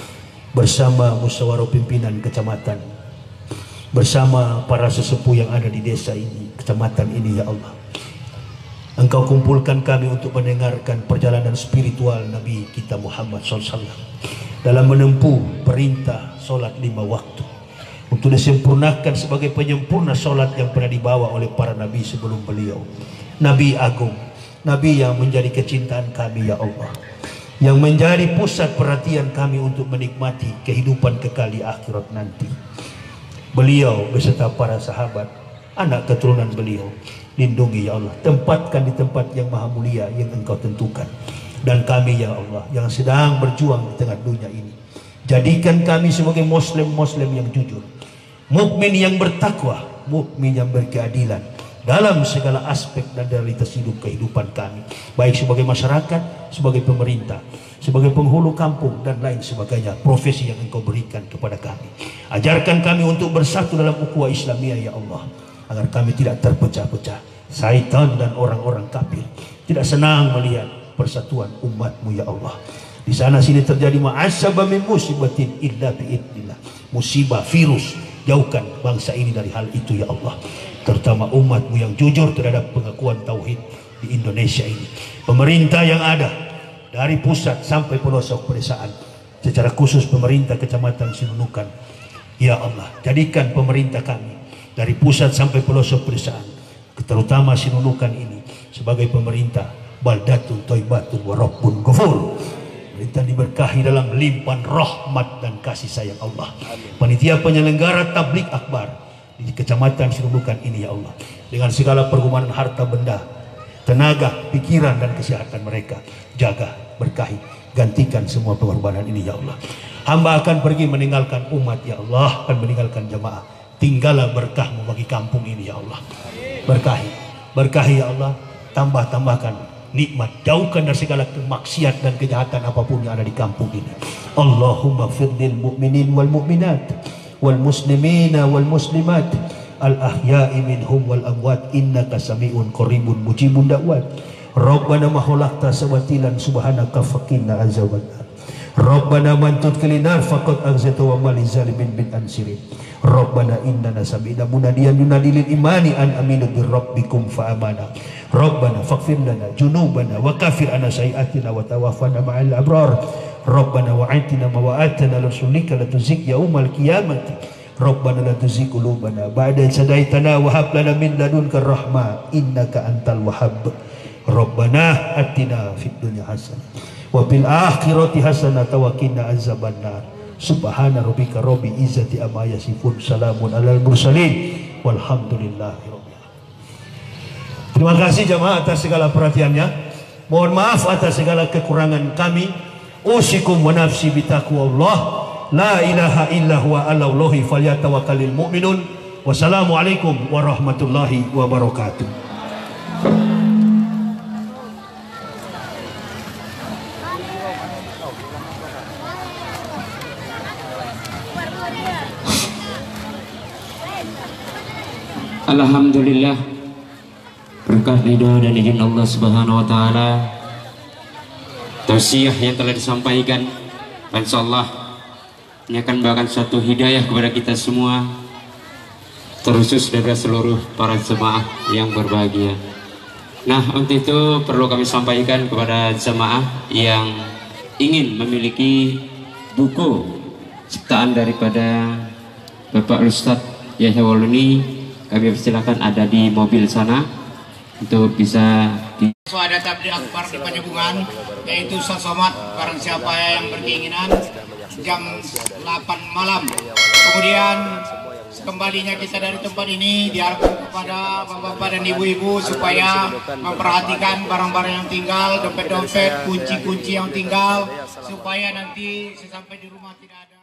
bersama musyawarah pimpinan kecamatan, bersama para sesepuh yang ada di desa ini, kecamatan ini ya Allah. Engkau kumpulkan kami untuk mendengarkan perjalanan spiritual Nabi kita Muhammad SAW dalam menempuh perintah solat 5 waktu, untuk disempurnakan sebagai penyempurna solat yang pernah dibawa oleh para nabi sebelum beliau. Nabi agung, nabi yang menjadi kecintaan kami ya Allah, yang menjadi pusat perhatian kami untuk menikmati kehidupan kekal di akhirat nanti. Beliau beserta para sahabat, anak keturunan beliau, lindungi ya Allah, tempatkan di tempat yang maha mulia yang engkau tentukan. Dan kami ya Allah yang sedang berjuang di tengah dunia ini, jadikan kami sebagai muslim-muslim yang jujur, mukmin yang bertakwa, mukmin yang berkeadilan dalam segala aspek dan realitas hidup kehidupan kami, baik sebagai masyarakat, sebagai pemerintah, sebagai penghulu kampung dan lain sebagainya, profesi yang engkau berikan kepada kami. Ajarkan kami untuk bersatu dalam ukhuwah Islamiyah ya Allah, agar kami tidak terpecah-pecah. Syaitan dan orang-orang kafir tidak senang melihat persatuan umatmu ya Allah. Di sana sini terjadi ma'asaba min musibatin illa bi'idnillah. Musibah, virus, jauhkan bangsa ini dari hal itu ya Allah. Terutama umatmu yang jujur terhadap pengakuan tauhid di Indonesia ini. Pemerintah yang ada dari pusat sampai pelosok pedesaan, secara khusus pemerintah Kecamatan Sinunukan, ya Allah, jadikan pemerintah kami dari pusat sampai pelosok pedesaan, terutama Sinunukan ini, sebagai pemerintah baldatun thayyibatun wa rabbun ghafur. Pemerintah diberkahi dalam limpahan rahmat dan kasih sayang Allah. Panitia penyelenggara tablik akbar di Kecamatan Sinunukan ini ya Allah, dengan segala pergumanan harta benda, tenaga, pikiran dan kesehatan mereka, jaga, berkahi, gantikan semua pengorbanan ini ya Allah. Hamba akan pergi meninggalkan umat ya Allah, akan meninggalkan jemaah. Tinggallah berkahmu bagi kampung ini ya Allah. Berkahi, berkahi ya Allah. Tambahkan nikmat, jauhkan dari segala kemaksiat dan kejahatan apapun yang ada di kampung ini. Allahumma firlil mu'minin wal mu'minat wal muslimina wal muslimat al ahya'i minhum wal amwat innaka sami'un qaribun mujibun da'wat. Rabbana ma khalaqta sawatilan subhanaka faqina azabannar. Rabbana man tudkhilin faqad aghzayta wa mal zalimin bin ansirin. Rabbana innana sami'na munadiyan yunadi lil imani an aminu bir rabbikum fa amana. Rabbana faghfir lana junubana wa kafir anna sayi'atina wa tawaffana ma'al abrar. Rabbana wa'atina ma wa'atana rasulika la tuzigh yaumal qiyamati. Rabbana la tuzigh qulubana ba'da idh hadaitana wa hab lana min ladunka rahmah innaka antal wahhab. Rabbana atina fid dunya hasanah wa fil akhirati hasanah wa qina azabannar. Subhana rabbika rabbil izzati amma yasifun, salamun alal mursalin walhamdulillahi rabbil alamin. Terima kasih jamaah atas segala perhatiannya. Mohon maaf atas segala kekurangan kami. Usikum wa nafsi bitaqwallah. La ilaha illa huwa alallahi falyatawakkalul mu'minun. Wassalamualaikum warahmatullahi wabarakatuh. Alhamdulillah, berkah ridho dan izin Allah Subhanahu wa taala, tausiah yang telah disampaikan, insyaallah ini akan memberikan suatu hidayah kepada kita semua, terkhusus dari seluruh para jemaah yang berbahagia. Nah, untuk itu perlu kami sampaikan kepada jemaah yang ingin memiliki buku ciptaan daripada Bapak Ustadz Yahya Waluni, kami persilakan ada di mobil sana untuk bisa ada tablik akbar di Panjabungan, yaitu Ustaz Somad, barang siapa yang berkeinginan, jam 8 malam. Kemudian kembalinya kita dari tempat ini diharapkan kepada bapak-bapak dan ibu-ibu supaya memperhatikan barang-barang yang tinggal, dompet-dompet, kunci-kunci yang tinggal, supaya nanti sesampai di rumah tidak ada